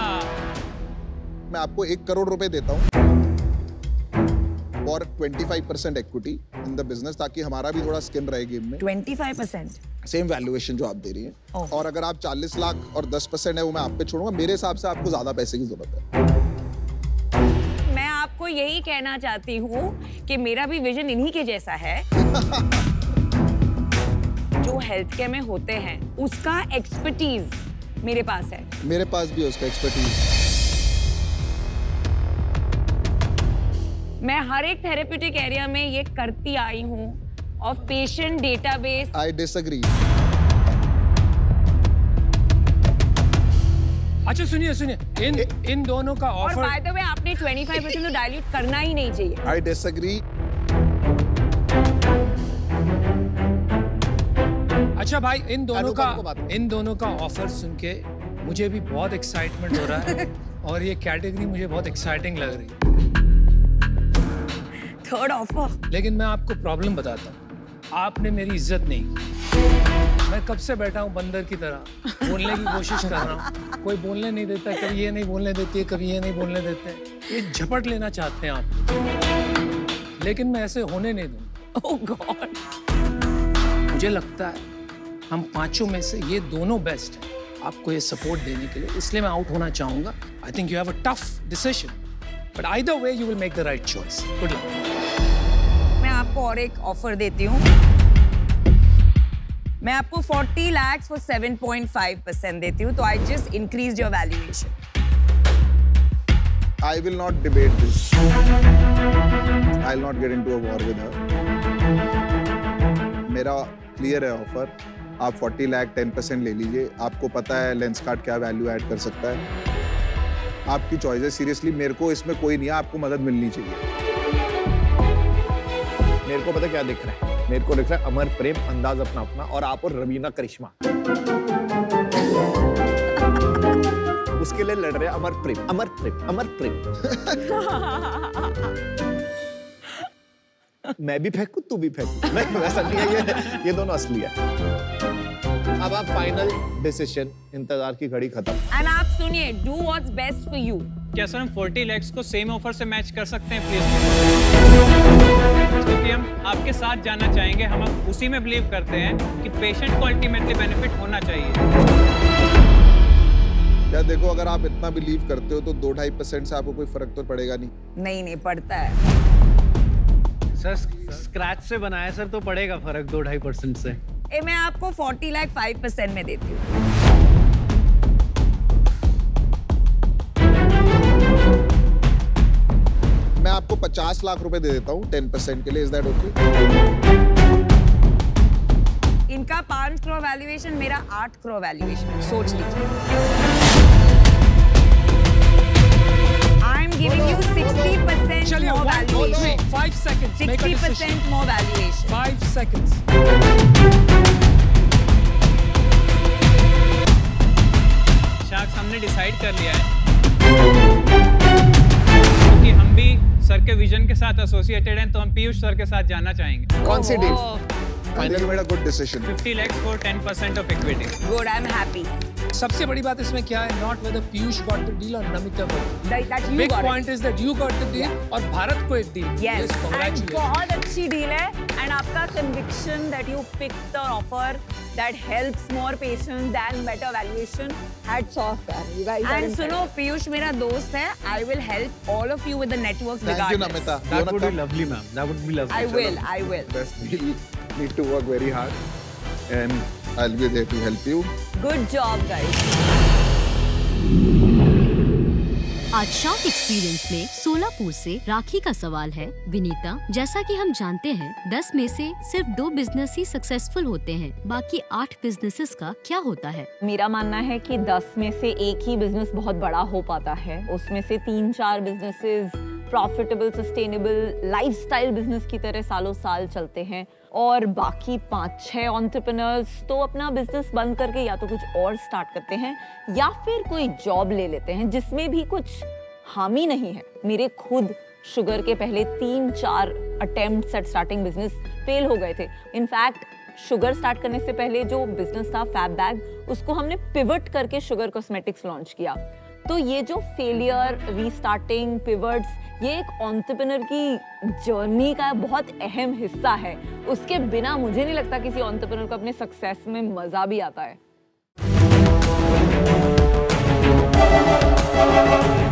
मैं आपको एक करोड़ रुपए देता हूँ और twenty five percent equity. In the business, ताकि हमारा भी थोड़ा स्किन रहे गेम में। पच्चीस परसेंट सेम वैल्यूएशन जो आप दे रही हैं, और अगर आप चालीस लाख और दस परसेंट है वो मैं आप पे छोड़ूंगा। मेरे हिसाब से आपको ज्यादा पैसे की जरूरत है। मैं आपको यही कहना चाहती हूँ कि मेरा भी विजन इन्हीं के जैसा है। जो हेल्थ केयर में होते हैं उसका एक्सपर्टीज मेरे पास है। मेरे पास भी है उसका एक्सपर्टीज। मैं हर एक थेरेप्यूटिक एरिया में ये करती आई हूँ, और पेशेंट डेटाबेस। आई डिसएग्री। अच्छा सुनिए सुनिए, इन इन दोनों का ऑफर। और बाय द वे आपने पच्चीस परसेंट तो डाइल्यूट करना ही नहीं चाहिए। I disagree. अच्छा भाई, इन दोनों का इन दोनों का ऑफर सुन के मुझे भी बहुत एक्साइटमेंट हो रहा है और ये कैटेगरी मुझे बहुत एक्साइटिंग लग रही है। Third offer. लेकिन मैं आपको प्रॉब्लम बताता हूँ, आपने मेरी इज्जत नहीं की। मैं कब से बैठा हूँ बंदर की तरह, बोलने की कोशिश कर रहा हूँ, कोई बोलने नहीं देता। कभी ये नहीं बोलने देती है, कभी ये नहीं बोलने देते हैं। ये झपट लेना चाहते हैं आप, लेकिन मैं ऐसे होने नहीं दूंगा। Oh god. मुझे लगता है हम पांचों में से ये दोनों बेस्ट हैं आपको ये सपोर्ट देने के लिए, इसलिए मैं आउट होना चाहूंगा। I think you have a tough decision, but either way you will make the right choice. Good luck. मैं आपको और एक ऑफर देती हूँ। मैं आपको चालीस लाख फॉर सात पॉइंट पाँच परसेंट देती हूँ, तो I just increase your valuation. I will not debate this. I'll not get into a war with her. मेरा क्लियर है ऑफर। आप चालीस लाख दस परसेंट ले लीजिए। आपको पता है लेंसकार्ट क्या वैल्यू ऐड कर सकता है। आपकी चॉइस है। सीरियसली मेरे को इसमें कोई नहीं है, आपको मदद मिलनी चाहिए। मेरे को पता क्या दिख रहा है? मेरे को दिख रहा है अमर प्रेम, अंदाज अपना अपना, और आप और रवीना करिश्मा उसके लिए लड़ रहे हैं। अमर प्रेम, अमर प्रेम, अमर प्रेम। मैं भी फेंकू, तू भी फेंकू। नहीं वैसा नहीं है, ये ये दोनों असली है। अब आप फाइनल डिसीजन, इंतजार की घड़ी खत्म। एंड आप सुनिए, do what's best for you. क्या सर हम चालीस लाख को सेम ऑफर से मैच कर सकते हैं प्लीज? क्योंकि हम आपके साथ जाना चाहेंगे। हम उसी में बिलीव करते हैं कि पेशेंट को अल्टीमेटली बेनिफिट होना चाहिए। या देखो, अगर आप इतना बिलीव करते हो तो दो ढाई परसेंट से आपको कोई फर्क तो पड़ेगा नहीं। नहीं नहीं पड़ता है सर। स्क्रैच से बनाया सर, तो पड़ेगा फर्क दो ढाई परसेंट से। ए, मैं आपको चालीस लाख पाँच परसेंट में देती हूँ। मैं आपको पचास लाख रुपए दे देता हूँ टेन परसेंट के लिए। Is that okay? इनका पांच करोड़ वैल्यूएशन, मेरा आठ करोड़ वैल्यूएशन। सोच लीजिए। I am giving you sixty percent more valuation. Five seconds. sixty percent more valuation. Five seconds. Sharks, हमने डिसाइड कर लिया है कि हम भी सर के विजन के साथ एसोसिएटेड हैं, तो हम पीयूष सर के साथ जाना चाहेंगे। कौन सी डील? फाइनली मेरा good decision. fifty lakhs for ten percent of equity. Good, I'm happy. सबसे बड़ी बात इसमें क्या है? Not whether Piyush got the deal or Namita got the deal. That you Big got point it. is that you got the deal और भारत को एक deal. Yes, and congratulations. बहुत अच्छी डील है and आपका conviction that you picked the offer that helps more patients than better valuation. Hats off, man. You guys are And incredible. सुनो, पीयूष मेरा दोस्त है। I will help all of you with the networks Thank you, regardless. Namita. That would be lovely, ma'am. That would be lovely. I will, I will. Best deal. Need to work very hard, and I'll be there to help you. Good job, guys. आज शार्क एक्सपीरियंस में सोलापुर से राखी का सवाल है। विनीता, जैसा कि हम जानते हैं दस में से सिर्फ दो बिजनेस ही सक्सेसफुल होते हैं, बाकी आठ बिजनेसेस का क्या होता है? मेरा मानना है कि दस में से एक ही बिजनेस बहुत बड़ा हो पाता है। उसमें से तीन चार businesses profitable, sustainable, lifestyle business की तरह सालों साल चलते हैं, और बाकी पाँच छह एंटरप्रेन्योर्स तो अपना बिजनेस बंद करके या तो कुछ और स्टार्ट करते हैं या फिर कोई जॉब ले लेते हैं जिसमें भी कुछ हामी नहीं है। मेरे खुद शुगर के पहले तीन चार attempts at starting business fail हो गए थे। इनफैक्ट शुगर स्टार्ट करने से पहले जो बिजनेस था फैब बैग, उसको हमने पिवट करके शुगर कॉस्मेटिक्स लॉन्च किया। तो ये जो फेलियर, रीस्टार्टिंग, पिवट्स, ये एक एंटरप्रेन्योर की जर्नी का बहुत अहम हिस्सा है। उसके बिना मुझे नहीं लगता किसी एंटरप्रेन्योर को अपने सक्सेस में मजा भी आता है।